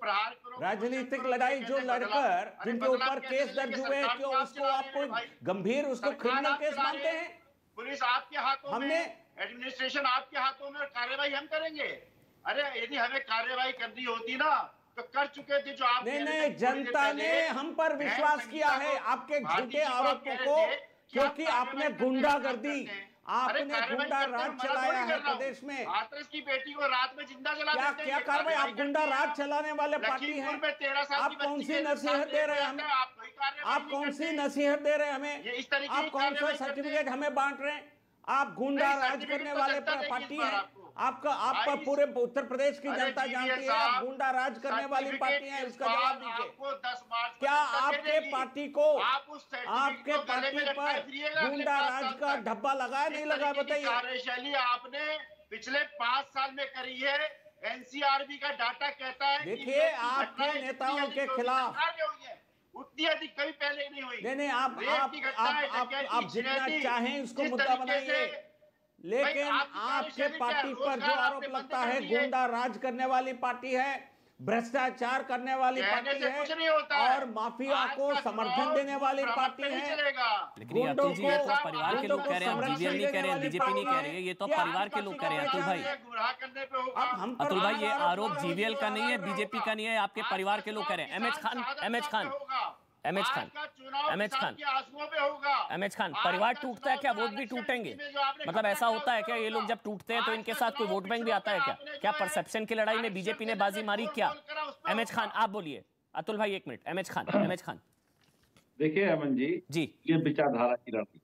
राजनीतिक लड़ाई जो लड़कर जिनके ऊपर केस दर्ज हुए हैं, क्यों उसको आप कोई गंभीर उसको क्रिमिनल केस मानते हैं? पुलिस आपके हाथों में, एडमिनिस्ट्रेशन आपके हाथों में, कार्रवाई हम करेंगे। अरे यदि हमें कार्रवाई करनी होती ना तो कर चुके थे। जो आप नहीं नहीं, जनता ने हम पर विश्वास किया है आपके झूठे आरोपों को, क्योंकि आपने गुंडागर्दी, आपने गुंडा राज चलाया है प्रदेश में। हाथरस की बेटी को रात में जिंदा जला क्या क्या कार्रवाई? आप गुंडा राज चलाने वाले पार्टी हैं। आप कौन सी नसीहत दे रहे हैं हमें? आप कौन सी नसीहत दे रहे हैं हमें? आप कौन सा सर्टिफिकेट हमें बांट रहे हैं? आप गुंडा राज करने वाले पार्टी हैं। आपका आपका पूरे उत्तर प्रदेश की जनता जानती है आप गुंडा राज करने वाली पार्टी है। इसका जवाब दीजिए। क्या आपके पार्टी को, आपके पार्टी पर गुंडा राज का धब्बा लगाया नहीं लगा? बताइए। कार्यशैली आपने पिछले पांच साल में करी है। एनसीआरबी का डाटा कहता है। देखिए, आपके नेताओं के खिलाफ उतनी अधिक कभी पहले नहीं हुई। नहीं नहीं, आप आप आप जितना चाहें इसको मुद्दा बनाइए, लेकिन आपके पार्टी पर जो आरोप लगता है गुंडा राज करने वाली पार्टी है, भ्रष्टाचार करने वाली पार्टी है और माफिया को समर्थन देने वाली पार्टी है। लेकिन अतुल जी, ये तो परिवार के लोग कह रहे हैं, जीवीएल नहीं कह रहे हैं, बीजेपी नहीं कह रही है, ये तो परिवार के लोग कह रहे हैं। अतुल भाई, अतुल भाई, ये आरोप जीवीएल का नहीं है, बीजेपी का नहीं है, आपके परिवार के लोग कह रहे हैं। MH Khan, MH Khan MH Khan MH Khan MH Khan परिवार टूटता है क्या? वोट भी टूटेंगे? मतलब ऐसा होता है क्या ये लोग जब टूटते हैं तो इनके साथ कोई वोट बैंक भी आता है क्या? क्या परसेप्शन की लड़ाई में बीजेपी ने बाजी मारी क्या? एमएच खान आप बोलिए। अतुल भाई एक मिनट। एमएच खान एमएच खान देखिए अमन जी जी ये विचारधारा की लड़ाई,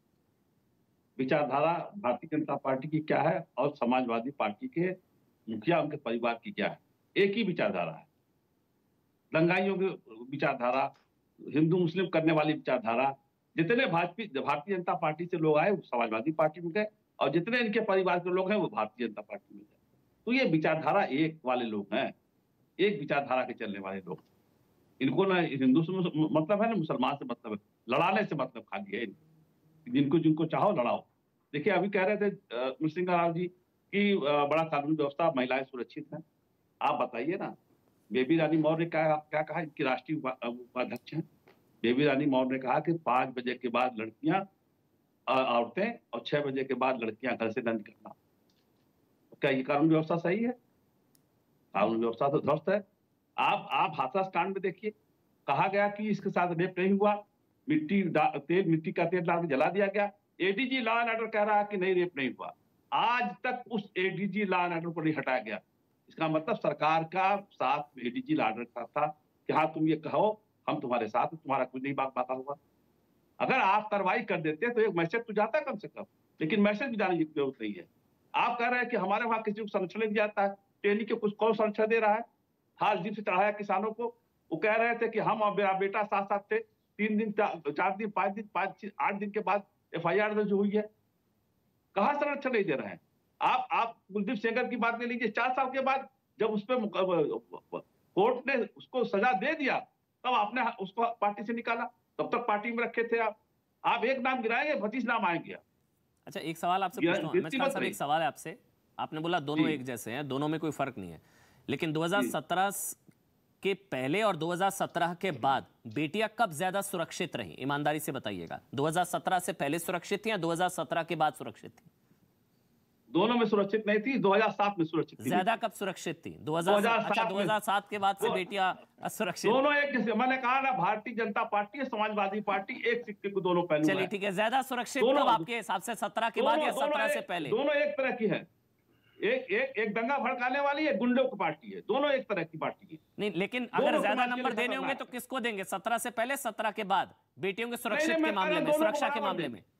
विचारधारा भारतीय जनता पार्टी की क्या है और समाजवादी पार्टी के मुखिया उनके परिवार की क्या है? एक ही विचारधारा है। दंगाइयों की विचारधारा, हिंदू मुस्लिम करने वाली विचारधारा, जितने भाजपा भारतीय जनता पार्टी से लोग आए वो समाजवादी पार्टी में गए और जितने इनके परिवार के लोग हैं वो भारतीय जनता पार्टी में गए। तो ये विचारधारा एक वाले लोग हैं, एक विचारधारा के चलने वाले लोग। इनको ना हिंदू से मतलब है ना मुसलमान से मतलब है, लड़ाने से मतलब खाली है। जिनको जिनको चाहो लड़ाओ। देखिए अभी कह रहे थे सिंह राव जी की बड़ा कानून व्यवस्था, महिलाएं सुरक्षित हैं। आप बताइए ना, बेबी रानी मौर्य ने क्या क्या कहा? इनकी राष्ट्रीय उपाध्यक्ष हैं। बेबी रानी मौर्य ने कहा कि पांच बजे के बाद लड़कियां, औरतें, और छह बजे के बाद लड़कियां घर से न निकलना। क्या ये कानून व्यवस्था सही है? कानून व्यवस्था तो ध्वस्त है। आप आप हाथरस कांड में देखिए, कहा गया कि इसके साथ रेप नहीं हुआ, मिट्टी तेल मिट्टी का तेल डाल के जला दिया गया। एडीजी लॉ एंड ऑर्डर कह रहा है कि नहीं रेप नहीं हुआ। आज तक उस एडीजी लॉ एंड ऑर्डर को नहीं हटाया गया। इसका मतलब सरकार का साथ एडीजी लॉ एंड ऑर्डर था कि हाँ तुम ये कहो हम तुम्हारे साथ, तुम्हारा कुछ नहीं बात पाता हुआ। अगर आप कार्रवाई कर देते तो एक मैसेज तो जाता कम से कम, लेकिन मैसेज भी जाने की जरूरत नहीं है। आप कह रहे हैं कि हमारे वहां किसी को संरक्षण दिया जाता है, टेली के कुछ कौन संरक्षण दे रहा है? हाल जीप से चढ़ाया किसानों को। वो कह रहे थे कि हम और मेरा बेटा साथ साथ थे। तीन दिन चार दिन पांच दिन पांच आठ दिन के बाद एफ आई आर दर्ज हुई है। कहाँ संरक्षण नहीं दे रहे हैं? आप आप कुलदीप सेंगर की बात ले लीजिए। चार साल के बाद जब उस पर कोर्ट ने उसको सजा दे दिया तब आपने उसको पार्टी से निकाला। तब तक पार्टी में रखे थे आप। आप एक नाम गिराएंगे, पच्चीस नाम आएंगे। अच्छा एक सवाल आपसे पूछता हूं एमएच खान साहब, एक सवाल है आपसे। आपने बोला दोनों एक जैसे हैं, दोनों में कोई फर्क नहीं है, लेकिन दो हज़ार सत्रह के पहले और दो हज़ार सत्रह के बाद बेटियां कब ज्यादा सुरक्षित रहीं? ईमानदारी से बताइएगा। दो हज़ार सत्रह से पहले सुरक्षित थी या दो हज़ार सत्रह के बाद सुरक्षित थी? दोनों में सुरक्षित नहीं थी। दो हज़ार सात में सुरक्षित थी। ज्यादा कब सुरक्षित थी? दो हज़ार सात। अच्छा दो हज़ार सात के बाद से बेटियां असुरक्षित। दोनों एक जैसे। मैंने कहा ना, भारतीय जनता पार्टी समाजवादी पार्टी एक सिक्के को दोनों पहलू। चलिए ठीक है, ज्यादा सुरक्षित कब आपके हिसाब से? सत्रह के बाद या सत्रह से पहले? दोनों एक तरह की है। एक एक एक दंगा भड़काने वाली है, गुंडों की पार्टी है, दोनों एक तरह की पार्टी है। नहीं, लेकिन अगर ज्यादा नंबर देने होंगे तो किसको देंगे? सत्रह से पहले, सत्रह के बाद? बेटियों के सुरक्षित के मामले में, सुरक्षा के मामले में?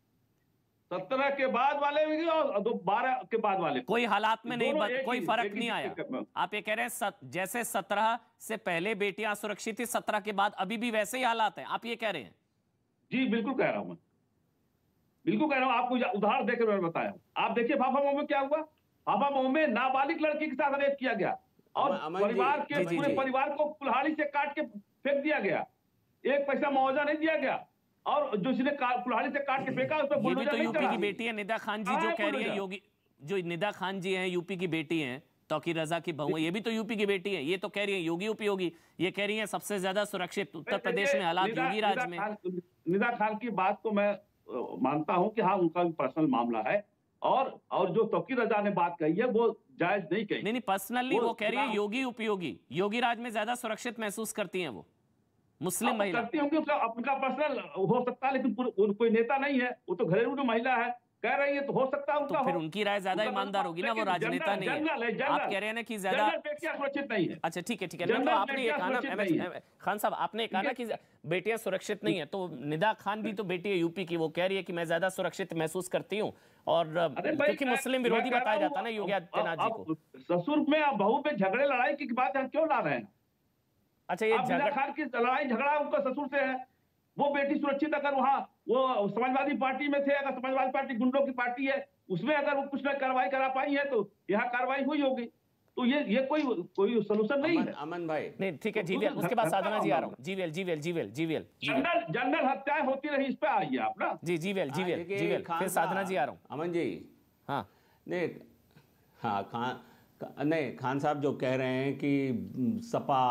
सत्रह के बाद वाले भी और दो बारह के बाद वाले, कोई हालात में नहीं बद, कोई फर्क नहीं आया। आप ये कह रहे हैं सत, जैसे सत्रह से पहले बेटियां सुरक्षित थी, सत्रह के बाद अभी भी वैसे ही हालात हैं, आप ये कह रहे हैं? जी बिल्कुल कह रहा हूं मैं, बिल्कुल कह रहा हूं। आपको उदाहरण देकर मैंने बताया। आप देखिए फाफा में क्या हुआ। फाफा में नाबालिग लड़की के साथ रेप किया गया और परिवार के पूरे परिवार को कुल्हाड़ी से काट के फेंक दिया गया, एक पैसा मुआवजा नहीं दिया गया, और जो जिसने कुल्हाड़ी से काट के फेंका उस पर ये भी तो यूपी की बेटी है निदा खान जी, जो कह रही है योगी, जो निदा खान जी हैं यूपी की बेटी हैं, तौकीर रजा की बहू है, ये भी तो यूपी की बेटी है। ये तो कह रही है योगी उपयोगी, ये कह रही है सबसे ज्यादा सुरक्षित उत्तर प्रदेश में हालात योगी राज में। निदा खान की बात को मैं मानता हूं कि हाँ उनका भी पर्सनल मामला है, और और जो तौकीर रजा ने बात कही है वो जायज नहीं कही। नहीं नहीं, पर्सनली वो कह रही है योगी उपयोगी, योगी राज में ज्यादा सुरक्षित महसूस करती हैं वो मुस्लिम महिला। करती होंगी, उसका अपना पर्सनल हो सकता है, लेकिन कोई नेता नहीं है, वो तो घरेलू महिला है, कह रही है तो हो सकता है उनका। तो फिर उनकी राय ज्यादा ईमानदार होगी ना, वो राजनेता नहीं है। आप कह रहे हैं ना कि ज्यादा सुरक्षित नहीं है। अच्छा ठीक है ठीक है, तो आपने ये कहा ना खान साहब, आपने कहा ना कि बेटियां सुरक्षित नहीं है, तो निदा खान भी तो बेटी है यूपी की, वो कह रही है कि मैं ज्यादा सुरक्षित महसूस करती हूँ, और क्योंकि मुस्लिम विरोधी बताया जाता है ना योगी आदित्यनाथ जी को। ससुर में बहू पे झगड़े लड़ाई की बात हम क्यों ला रहे हैं? अच्छा, ये निदा खान की लड़ाई झगड़ा उनका ससुर से है, वो बेटी सुरक्षित, अगर वहाँ वो समाजवादी पार्टी में थे, अगर समाजवादी पार्टी गुंडों की पार्टी है, उसमें अगर वो कुछ न कार्रवाई करा पाई है तो यहाँ कार्रवाई हुई होगी। तो ये ये कोई कोई सोल्यूशन नहीं है। अमन भाई नहीं ठीक है, जीवीएल, उसके बाद साधना जी आ रहा हूँ। GVL GVL GVL GVL general general हत्याएं होती रही, इस पे आइए आप ना। जी जीवीएल जीवीएल जीवीएल फिर साधना जी आ रहा हूँ। अमन जी, हाँ नहीं, हाँ खान नहीं खान साहब जो कह रहे हैं कि सपा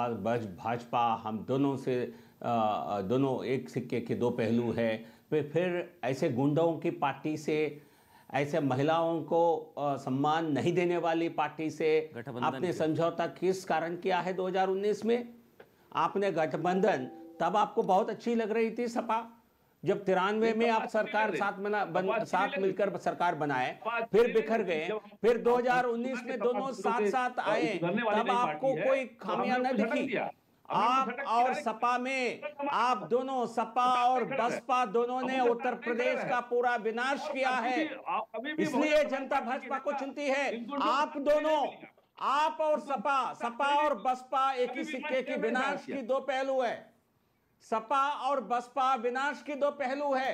भाजपा हम दोनों से आ, दोनों एक सिक्के के दो पहलू है, फिर फिर ऐसे गुंडों की पार्टी से, ऐसे महिलाओं को आ, सम्मान नहीं देने वाली पार्टी से आपने समझौता किस कारण किया है? दो हज़ार उन्नीस में आपने गठबंधन, तब आपको बहुत अच्छी लग रही थी सपा, जब तिरानवे में आप सरकार साथ मिला बन, साथ मिलकर सरकार बनाए, फिर बिखर गए, फिर दो हज़ार उन्नीस में दोनों साथ साथ आए, तब आपको कोई खामियां न दिखी। आप और सपा में, आप दोनों सपा और बसपा दोनों ने उत्तर प्रदेश का पूरा विनाश किया है, इसलिए जनता भाजपा को चुनती है। आप दोनों, आप और सपा, सपा और बसपा एक ही सिक्के की विनाश की दो पहलू है। सपा और बसपा विनाश की दो पहलू है,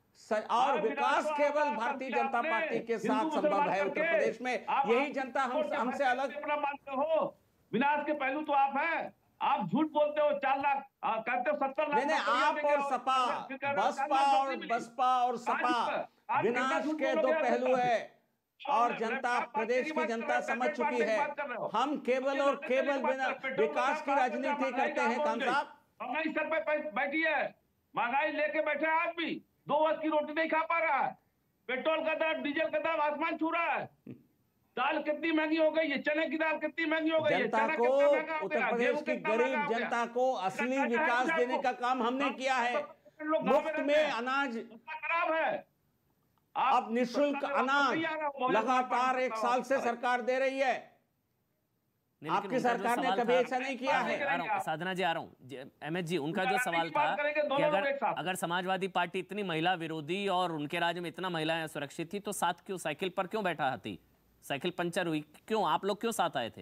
और विकास केवल भारतीय जनता पार्टी के साथ संभव है उत्तर प्रदेश में। यही जनता हम हमसे अलग हो। विनाश के पहलू तो आप हैं, आप झूठ बोलते हो, चार लाख कहते हो सत्तर लाख। नहीं नहीं, आप और सपा, बसपा और बसपा और सपा विनाश के दो पहलू है, और जनता, प्रदेश की जनता समझ चुकी है। हम केवल और केवल विकास की राजनीति करते हैं। खान साहब, महंगाई सर पे बैठी है, महंगाई लेके बैठे हैं आदमी, दो वक्त की रोटी नहीं खा पा रहा है, पेट्रोल का दाम, डीजल का दाम आसमान छू रहा है, दाल कितनी महंगी हो गई है, चने की दाल कितनी महंगी हो गई है। जनता को, उत्तर प्रदेश की गरीब जनता को असली विकास देने का काम हमने किया है। मुफ्त में अनाज खराब है, अब निःशुल्क अनाज लगातार एक साल से सरकार दे रही है, आपकी सरकार ने कभी ऐसा नहीं किया है। आ रहा हूं, साधना जी आ रहा हूं। अहमद जी, उनका जो सवाल था कि अगर अगर समाजवादी पार्टी इतनी महिला विरोधी और उनके राज्य में इतना महिलाएं सुरक्षित थी, तो साथ क्यों, साइकिल पर क्यों बैठा हाथी? साइकिल पंचर हुई क्यों? आप लोग क्यों साथ आए थे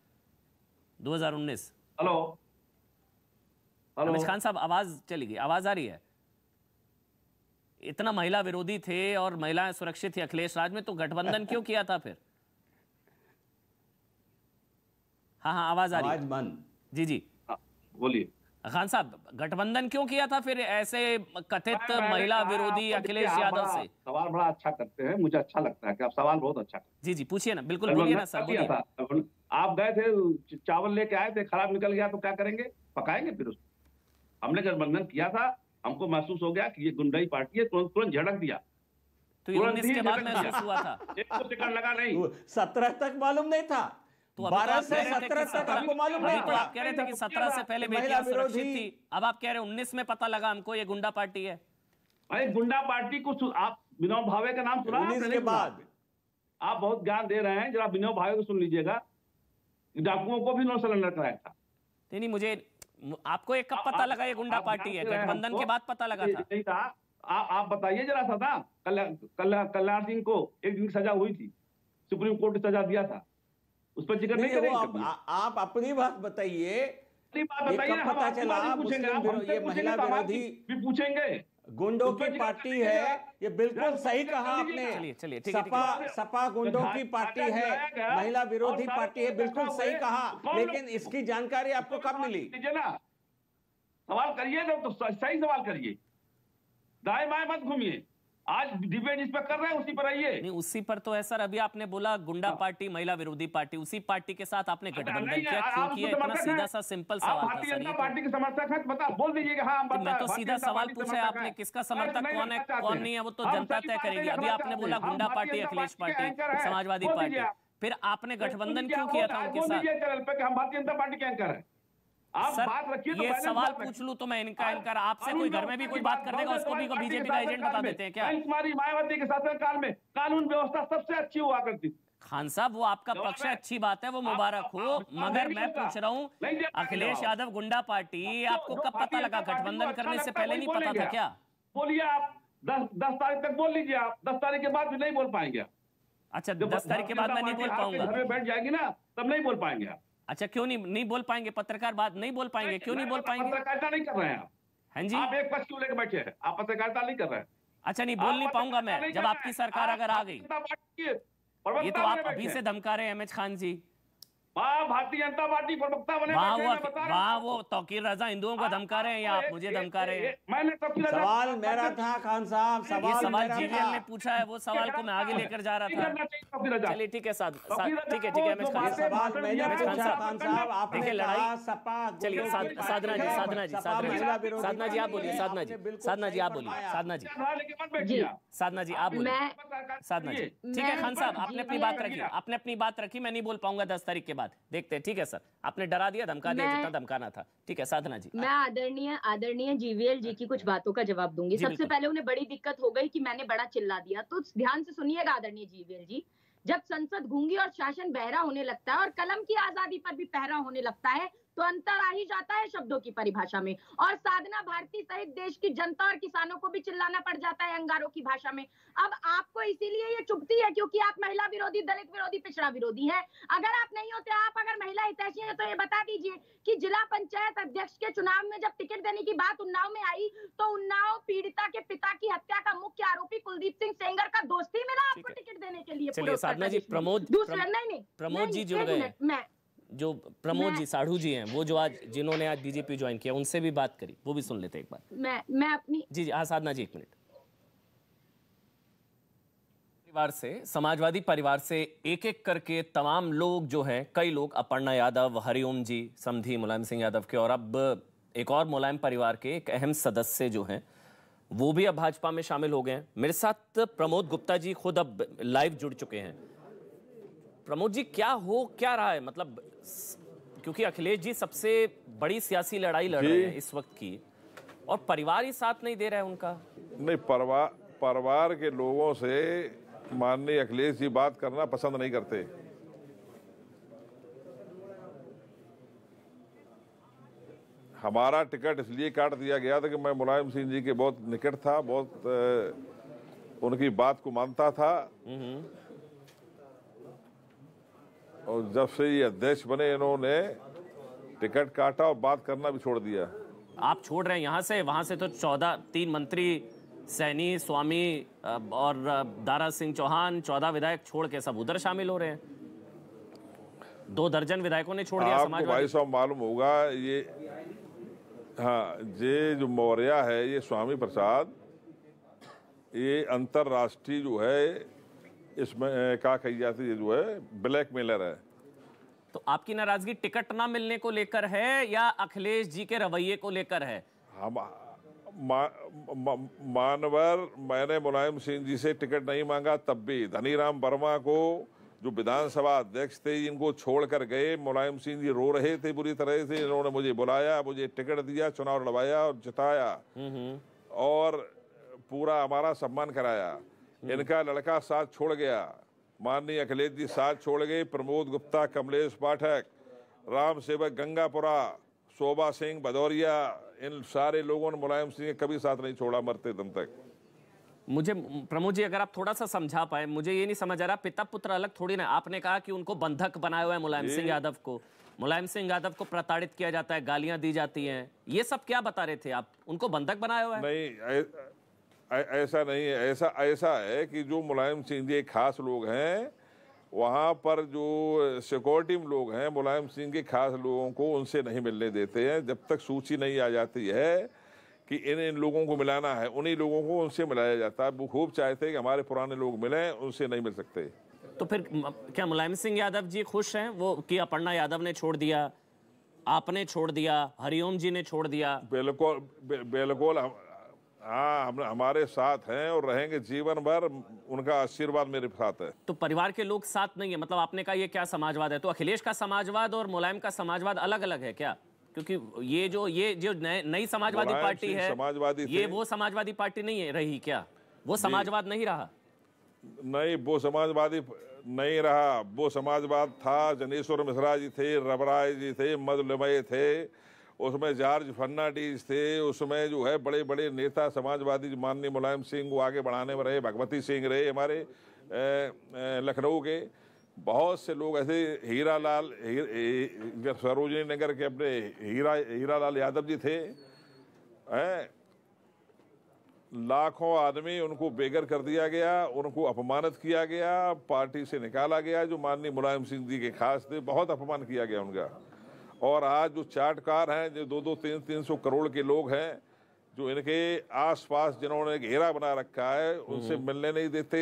दो हज़ार उन्नीस? हेलो हेलो खान साहब, आवाज चली गई, आवाज आ रही है? इतना महिला विरोधी थे और महिलाएं सुरक्षित थी अखिलेश राज में, तो गठबंधन क्यों किया था फिर? हाँ हाँ आवाज आ रही है। बंद। जी जी बोलिए। खान साहब, गठबंधन क्यों किया था फिर ऐसे कथित महिला विरोधी अखिलेश यादव से? सवाल बड़ा अच्छा करते हैं, मुझे अच्छा लगता है कि आप सवाल बहुत अच्छा करते हैं। जी जी पूछिए ना, बिल्कुल बोलिए ना सर, बोलिए। आप गए थे, चावल लेके आए थे, खराब निकल गया तो क्या करेंगे? पकाएंगे फिर उसको। हमने गठबंधन किया था, हमको महसूस हो गया कि ये गुंडाई पार्टी है, तुरंत तुरंत झड़क दिया। तो उन्नीस के बाद महसूस हुआ था? एक को टिकट लगा नहीं, सत्रह तक मालूम नहीं था, तो बारह से सत्रह तक आपको मालूम नहीं था। आप कह रहे थे कि सत्रह से पहले बेटियां सुरक्षित थी, अब आप कह रहे हैं उन्नीस में पता लगा हमको ये गुंडा पार्टी है। अरे गुंडा पार्टी को आप विनोद भावे का नाम सुना? उन्नीस के बाद आप बहुत ज्ञान दे रहे हैं, जरा विनोद भाई को सुन लीजिएगा। डाकुओं को भी नो सरेंडर कराया था। नहीं नहीं, मुझे आपको एक कब पता लगा ये गुंडा पार्टी है? गठबंधन के बाद पता लगा था? नहीं था। आप बताइए जरा सा था। कल्याण सिंह को एक दिन की सजा हुई थी, सुप्रीम कोर्ट ने सजा दिया था, उस पर जिक्र नहीं करेंगे। आप अपनी बात बताइए, बात बताइए, पता चला ये महिला विरोधी भी पूछेंगे। गुंडों की पार्टी है, ये बिल्कुल सही कहा आपने। चलिए चलिए, सपा सपा गुंडों की पार्टी है, महिला विरोधी पार्टी है, बिल्कुल सही कहा। लेकिन इसकी जानकारी आपको कब मिली? ना सवाल करिए तो सही सवाल करिए, दाएं बाएं मत घूमिए। आज डिबेट इस पर कर रहे हैं, उसी पर आइए। नहीं, उसी पर तो है सर। अभी आपने बोला गुंडा पार्टी, महिला विरोधी पार्टी, उसी पार्टी के साथ आपने गठबंधन किया, क्यों किया? इतना सीधा सा सिंपल सवाल था भारतीय जनता पार्टी के समर्थक हैं, बता बोल दीजिएगा। हाँ, मैं तो सीधा सवाल पूछा है आपने, किसका समर्थक कौन है कौन नहीं है वो तो जनता तय करेगी। अभी आपने बोला गुंडा party, Akhilesh party, Samajwadi party, फिर आपने गठबंधन क्यों किया था उनके साथ? हम भारतीय जनता पार्टी के एंकर हैं। आप सर, बात रखिए तो ये सवाल पूछ लूं तो मैं इनका इनकार आपसे कोई घर में भी कोई बात कर देगा, उसको भी बीजेपी का एजेंट बता देते हैं क्या? कुमारी मायावती के शासनकाल में कानून व्यवस्था सबसे अच्छी हुआ करती। खान साहब, वो आपका पक्ष है, अच्छी बात है, वो मुबारक हो, मगर मैं पूछ रहा हूँ अखिलेश यादव गुंडा पार्टी, आपको कब पता लगा? गठबंधन करने से पहले नहीं पता था क्या? बोलिए आप, दस दस तारीख तक बोल लीजिए। आप दस तारीख के बाद भी नहीं बोल पाएंगे। अच्छा, दस तारीख के बाद मैं नहीं बोल पाऊंगा? घर में बैठ जाएगी ना, तब नहीं बोल पाएंगे आप। अच्छा, क्यों नहीं नहीं बोल पाएंगे? पत्रकार बात नहीं बोल पाएंगे, क्यों नहीं बोल पाएंगे? पत्रकारिता नहीं कर रहे हैं आप। हाँ जी, आप एक पक्ष क्यों लेकर बैठे हैं? आप पत्रकारिता नहीं कर रहे हैं। अच्छा, नहीं बोल नहीं पाऊंगा मैं जब आपकी सरकार अगर आ गई। ये तो आप अभी से धमका रहे हैं एम एच खान जी। भारतीय जनता पार्टी प्रवक्ता बने, वहाँ वो वहाँ वो तौकीर रजा हिंदुओं को धमका रहे हैं या आप मुझे धमका रहे हैं? मैंने सवाल मेरा था खान साहब, ये सवाल जीवीएल ने पूछा है, वो सवाल को मैं आगे लेकर जा रहा था। चलिए ठीक है साहब, ठीक है ठीक है एम एच खान सवाल मैंने पूछा खान साहब, आप देखिए लड़ाई सपा। चलिए साधना जी साधना जी साधना जी आप बोलिए, साधना जी साधना जी आप बोलिए, साधना जी साधना जी आप बोलिए, साधना जी। ठीक है खान साहब, आपने अपनी बात रखी, आपने अपनी बात रखी, मैं नहीं बोल पाऊंगा दस तारीख के बाद, देखते हैं। ठीक है सर, आपने डरा दिया, धमका दिया जितना धमकाना था। ठीक है साधना जी। मैं आदरणीय आदरणीय जीवीएल जी की कुछ बातों का जवाब दूंगी। सबसे पहले उन्हें बड़ी दिक्कत हो गई कि मैंने बड़ा चिल्ला दिया, तो ध्यान से सुनिएगा आदरणीय जीवीएल जी। जब संसद गूंगी और शासन बहरा होने लगता है और कलम की आजादी पर भी पहरा होने लगता है तो अंतर आ ही जाता है शब्दों की परिभाषा में। और साधना भारती सहित देश की जनता और किसानों को भी चिल्लाना पड़ जाता है अंगारों की भाषा में। अब आपको इसीलिए ये चुभती है क्योंकि आप महिला विरोधी, दलित विरोधी, पिछड़ा विरोधी हैं। अगर आप नहीं होते, आप अगर महिला हितैषी हैं, तो ये बता दीजिए कि जिला पंचायत अध्यक्ष के चुनाव में जब टिकट देने की बात उन्नाव में आई तो उन्नाव पीड़िता के पिता की हत्या का मुख्य आरोपी कुलदीप सिंह सेंगर का दोस्त ही मिला आपको टिकट देने के लिए। चलिए साधना जी, प्रमोद दूसरा नहीं नहीं प्रमोद जी जुड़ गए, मैं जो प्रमोद जी साढ़ू जी हैं, वो जो आज जिन्होंने आज बीजेपी ज्वाइन किया, उनसे भी बात करी, वो भी सुन लेते एक बार। मैं मैं अपनी जी जी हाँ साधना जी एक मिनट। परिवार से, समाजवादी परिवार से एक एक करके तमाम लोग जो हैं, कई लोग, अपर्णा यादव, हरिओम जी, समधी मुलायम सिंह यादव के, और अब एक और मुलायम परिवार के एक अहम सदस्य जो हैं वो भी अब भाजपा में शामिल हो गए हैं। मेरे साथ प्रमोद गुप्ता जी खुद अब लाइव जुड़ चुके हैं। प्रमोद जी, क्या हो क्या रहा है? मतलब क्योंकि अखिलेश जी सबसे बड़ी सियासी लड़ाई लड़ रहे हैं इस वक्त की, और परिवार ही साथ नहीं दे रहा है उनका। नहीं, परिवार परिवार के लोगों से माननीय अखिलेश जी बात करना पसंद नहीं करते। हमारा टिकट इसलिए काट दिया गया था कि मैं मुलायम सिंह जी के बहुत निकट था, बहुत उनकी बात को मानता था, और जब से ये अध्यक्ष बने इन्होंने टिकट काटा और बात करना भी छोड़ दिया। आप छोड़ रहे हैं यहाँ से, वहां से तो चौदह तीन मंत्री, सैनी, स्वामी और दारा सिंह चौहान, चौदह विधायक छोड़ के सब उधर शामिल हो रहे हैं। दो दर्जन विधायकों ने छोड़ दिया। आपको भाई साहब मालूम होगा, ये हाँ, ये जो मौर्य है, ये स्वामी प्रसाद, ये अंतरराष्ट्रीय जो है इसमें क्या कही जाती है, जो है ब्लैकमेलर है। तो आपकी नाराजगी टिकट ना मिलने को लेकर है या अखिलेश जी के रवैये को लेकर है? हम मा, मा, मानवर मैंने मुलायम सिंह जी से टिकट नहीं मांगा, तब भी धनीराम वर्मा को जो विधानसभा अध्यक्ष थे इनको छोड़कर गए। मुलायम सिंह जी रो रहे थे बुरी तरह से, इन्होंने मुझे बुलाया, मुझे टिकट दिया, चुनाव लड़वाया और जिताया और पूरा हमारा सम्मान कराया। इनका लड़का साथ छोड़ गया, माननीय अखिलेश जी साथ छोड़ गए, प्रमोद गुप्ता, कमलेश पाठक, राम सेवक गंगापुरा, शोभा सिंह भदौरिया, इन सारे लोगों ने मुलायम सिंह कभी साथ नहीं छोड़ा मरते दम तक। मुझे प्रमोद जी अगर आप थोड़ा सा समझा पाए, मुझे ये नहीं समझ आ रहा, पिता पुत्र अलग थोड़ी ना। आपने कहा कि उनको बंधक बनाया हुआ है मुलायम सिंह यादव को, मुलायम सिंह यादव को प्रताड़ित किया जाता है, गालियां दी जाती हैं, ये सब क्या बता रहे थे आप? उनको बंधक बनाया हुआ है? नहीं, ऐसा नहीं है। ऐसा ऐसा है कि जो मुलायम सिंह जी खास लोग हैं, वहाँ पर जो सिक्योरिटी लोग हैं मुलायम सिंह के खास लोगों को उनसे नहीं मिलने देते हैं जब तक सूची नहीं आ जाती है कि इन इन लोगों को मिलाना है। उन्हीं लोगों को उनसे मिलाया जाता है। वो खूब चाहते हैं कि हमारे पुराने लोग मिलें, उनसे नहीं मिल सकते। तो फिर क्या मुलायम सिंह यादव जी खुश हैं वो कि अपर्णा यादव ने छोड़ दिया, आपने छोड़ दिया, हरिओम जी ने छोड़ दिया? बिल्कुल बिल्कुल, हाँ, हम हमारे साथ हैं और रहेंगे जीवन भर। उनका आशीर्वाद मेरे साथ है। तो परिवार के लोग साथ नहीं है, मतलब आपने कहा ये क्या समाजवाद है? तो अखिलेश का समाजवाद और मुलायम का समाजवाद अलग अलग है क्या? क्योंकि ये जो ये जो नई समाजवादी पार्टी है, समाजवादी ये वो समाजवादी पार्टी नहीं है रही क्या? वो समाजवाद नहीं रहा? नहीं, वो समाजवादी नहीं रहा। वो समाजवाद था, जनेश्वर मिश्रा जी थे, रबराय जी थे, मधुलिमय थे, उसमें जॉर्ज फर्नांडीज थे, उसमें जो है बड़े बड़े नेता समाजवादी माननीय मुलायम सिंह को आगे बढ़ाने में रहे, भगवती सिंह रहे हमारे लखनऊ के, बहुत से लोग ऐसे, हीरा लाल हीर, सरोजनी नगर के अपने हीरा हीरा लाल यादव जी थे, हैं? लाखों आदमी उनको बेघर कर दिया गया, उनको अपमानित किया गया, पार्टी से निकाला गया। जो माननीय मुलायम सिंह जी के खास थे, बहुत अपमान किया गया उनका। और आज जो चाटकार हैं, जो दो दो तीन तीन सौ करोड़ के लोग हैं, जो इनके आसपास जिन्होंने घेरा बना रखा है, उनसे मिलने नहीं देते।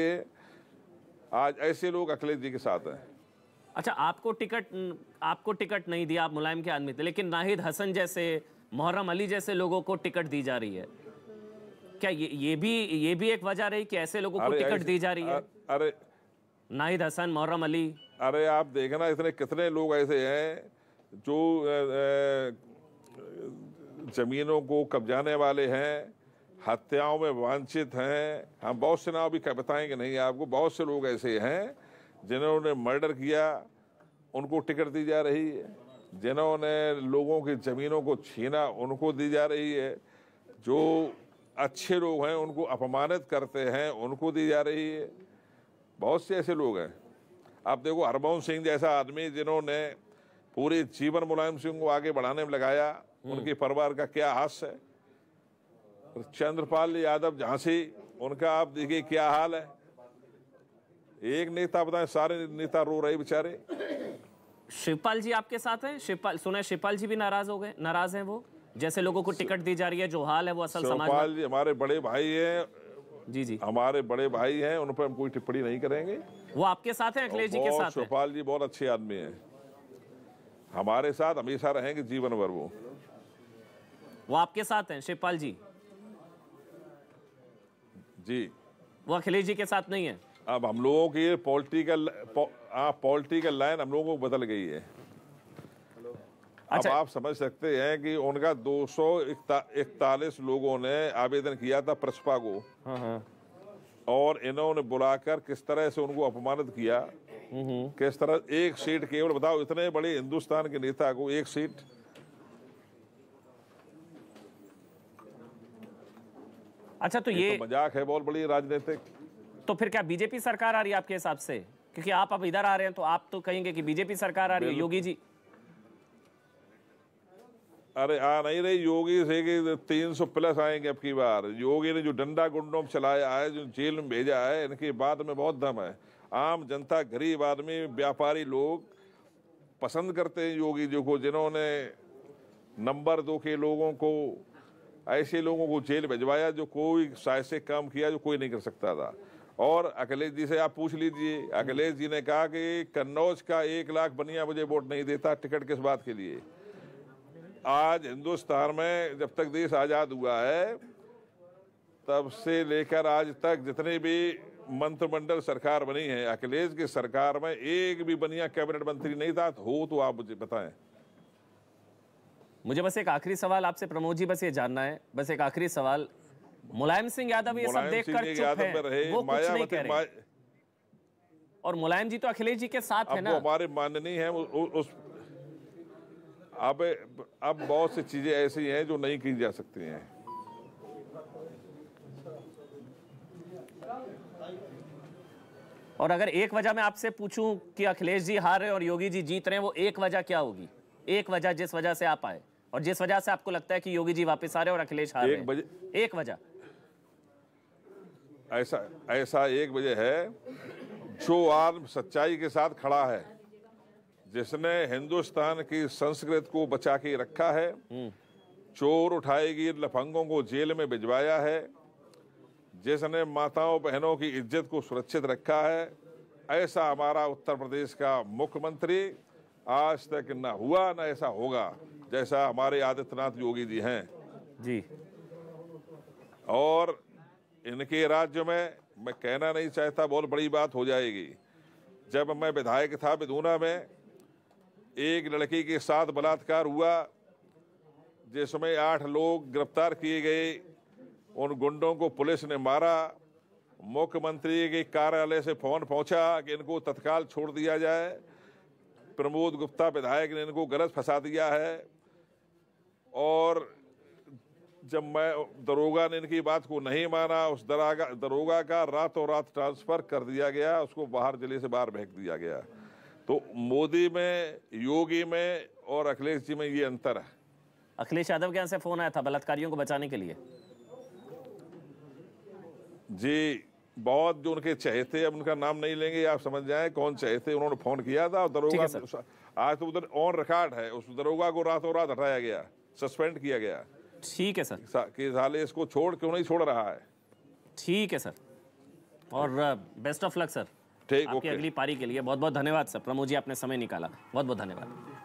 आज ऐसे लोग अखिलेश जी के साथ हैं। अच्छा, आपको टिकट आपको टिकट नहीं दिया, आप मुलायम के आदमी थे, लेकिन नाहिद हसन जैसे, मोहर्रम अली जैसे लोगों को टिकट दी जा रही है। क्या ये ये भी ये भी एक वजह रही कि ऐसे लोगों को टिकट दी जा रही है? अरे नाहिद हसन, मोहर्रम अली, अरे आप देखना इतने कितने लोग ऐसे हैं जो जमीनों को कब्जाने वाले हैं, हत्याओं में वांछित हैं। हम बहुत से नाम भी बताएंगे नहीं आपको। बहुत से लोग ऐसे हैं जिन्होंने मर्डर किया, उनको टिकट दी जा रही है। जिन्होंने लोगों की जमीनों को छीना, उनको दी जा रही है। जो अच्छे लोग हैं उनको अपमानित करते हैं, उनको दी जा रही है। बहुत से ऐसे लोग हैं। आप देखो, हरमोहन सिंह जैसा आदमी जिन्होंने पूरे जीवन मुलायम सिंह को आगे बढ़ाने में लगाया, उनके परिवार का क्या हास्य है। चंद्रपाल यादव झांसी, उनका आप देखिए क्या हाल है। एक नेता बताएं, सारे नेता रो रहे बेचारे। शिवपाल जी आपके साथ हैं? शिवपाल, सुना है शिवपाल जी भी नाराज हो गए, नाराज हैं वो, जैसे लोगों को टिकट दी जा रही है, जो हाल है वो असल समाज। शिवपाल जी हमारे बड़े भाई हैं। जी जी, हमारे बड़े भाई हैं, उन पर हम कोई टिप्पणी नहीं करेंगे। वो आपके साथ हैं, अखिलेश जी के साथ? शिवपाल जी बहुत अच्छे आदमी हैं, हमारे साथ हमेशा रहेंगे जीवन भर। वो वो आपके साथ हैं शिवपाल जी? जी, वो अखिलेश जी के साथ नहीं है। अब हम लोगों की पॉलिटिकल पॉलिटिकल लाइन हम लोगों को बदल गई है। अच्छा। अब आप समझ सकते हैं कि उनका दो सौ इकतालीस लोगों ने आवेदन किया था प्रसपा को, और इन्होंने बुलाकर किस तरह से उनको अपमानित किया, किस तरह एक सीट केवल, बताओ, इतने बड़े हिंदुस्तान के नेता को एक सीट। अच्छा, तो ये, ये तो मजाक है बहुत बड़ी राजनीतिक। तो फिर क्या बीजेपी सरकार आ रही है आपके हिसाब से? क्योंकि आप अब इधर आ रहे हैं तो आप तो कहेंगे कि बीजेपी सरकार आ रही है, योगी जी। अरे आ नहीं रही योगी से कि तीन सौ प्लस आएंगे अब की बार। योगी ने जो डंडा गुंडों में चलाया है, जो जेल में भेजा है, इनकी बात में बहुत दम है। आम जनता, गरीब आदमी, व्यापारी लोग पसंद करते हैं योगी जी को, जिन्होंने नंबर दो के लोगों को, ऐसे लोगों को जेल भिजवाया जो कोई साहसिक काम किया जो कोई नहीं कर सकता था। और अखिलेश जी से आप पूछ लीजिए, अखिलेश जी ने कहा कि कन्नौज का एक लाख बनिया मुझे वोट नहीं देता, टिकट किस बात के लिए। आज हिंदुस्तान में जब तक देश आजाद हुआ है तब से लेकर आज तक जितने भी मंत्रिमंडल सरकार बनी है, अखिलेश की सरकार में एक भी बनिया कैबिनेट मंत्री नहीं था। हो तो आप मुझे बताएं। मुझे बस एक आखिरी सवाल आपसे प्रमोद जी, बस ये जानना है, बस एक आखिरी सवाल। मुलायम सिंह यादव ये सब देखकर चुप हैं, वो कुछ नहीं कह रहे, और मुलायम जी तो अखिलेश जी के साथ है अब ना। वो हमारे माननीय हैं उ, उ, उस अब अब बहुत सी चीजें ऐसी हैं जो नहीं की जा सकती हैं। और अगर एक वजह मैं आपसे पूछूं कि अखिलेश जी हार रहे और योगी जी जीत रहे हैं, वो एक वजह क्या होगी? एक वजह जिस वजह से आप आए और जिस वजह से आपको लगता है कि योगी जी वापस आ रहे हैं और अखिलेश हार रहे हैं, वजह एक वजह ऐसा ऐसा एक वजह है जो आज सच्चाई के साथ खड़ा है, जिसने हिंदुस्तान की संस्कृति को बचा के रखा है, चोर उठाएगी लफंगों को जेल में भिजवाया है, जिसने माताओं बहनों की इज्जत को सुरक्षित रखा है, ऐसा हमारा उत्तर प्रदेश का मुख्यमंत्री आज तक न हुआ न ऐसा होगा जैसा हमारे आदित्यनाथ योगी जी हैं जी। और इनके राज्य में मैं कहना नहीं चाहता, बहुत बड़ी बात हो जाएगी। जब मैं विधायक था बिदूना में, एक लड़की के साथ बलात्कार हुआ जिसमें आठ लोग गिरफ्तार किए गए, उन गुंडों को पुलिस ने मारा। मुख्यमंत्री के कार्यालय से फोन पहुंचा कि इनको तत्काल छोड़ दिया जाए, प्रमोद गुप्ता विधायक ने इनको गलत फंसा दिया है। और जब मैं दरोगा ने इनकी बात को नहीं माना, उस दरोगा दरोगा का रातों रात ट्रांसफर कर दिया गया, उसको बाहर जिले से बाहर फेंक दिया गया। तो मोदी में, योगी में और अखिलेश जी में ये अंतर है। अखिलेश यादव के यहाँ से फोन आया था बलात्कारियों को बचाने के लिए जी, बहुत जो उनके चहेते, अब उनका नाम नहीं लेंगे, आप समझ जाएं कौन चहेते, उन्होंने फोन किया था। और दरोगा आज तो उधर ऑन रिकॉर्ड है, उस दरोगा को रातों रात हटाया गया, सस्पेंड किया गया। ठीक है सर, कि साले इसको छोड़ क्यों नहीं छोड़ रहा है। ठीक है सर, और बेस्ट ऑफ लक सर ठीक, आपकी अगली पारी के लिए। बहुत बहुत धन्यवाद सर, प्रमोद जी आपने समय निकाला, बहुत बहुत धन्यवाद।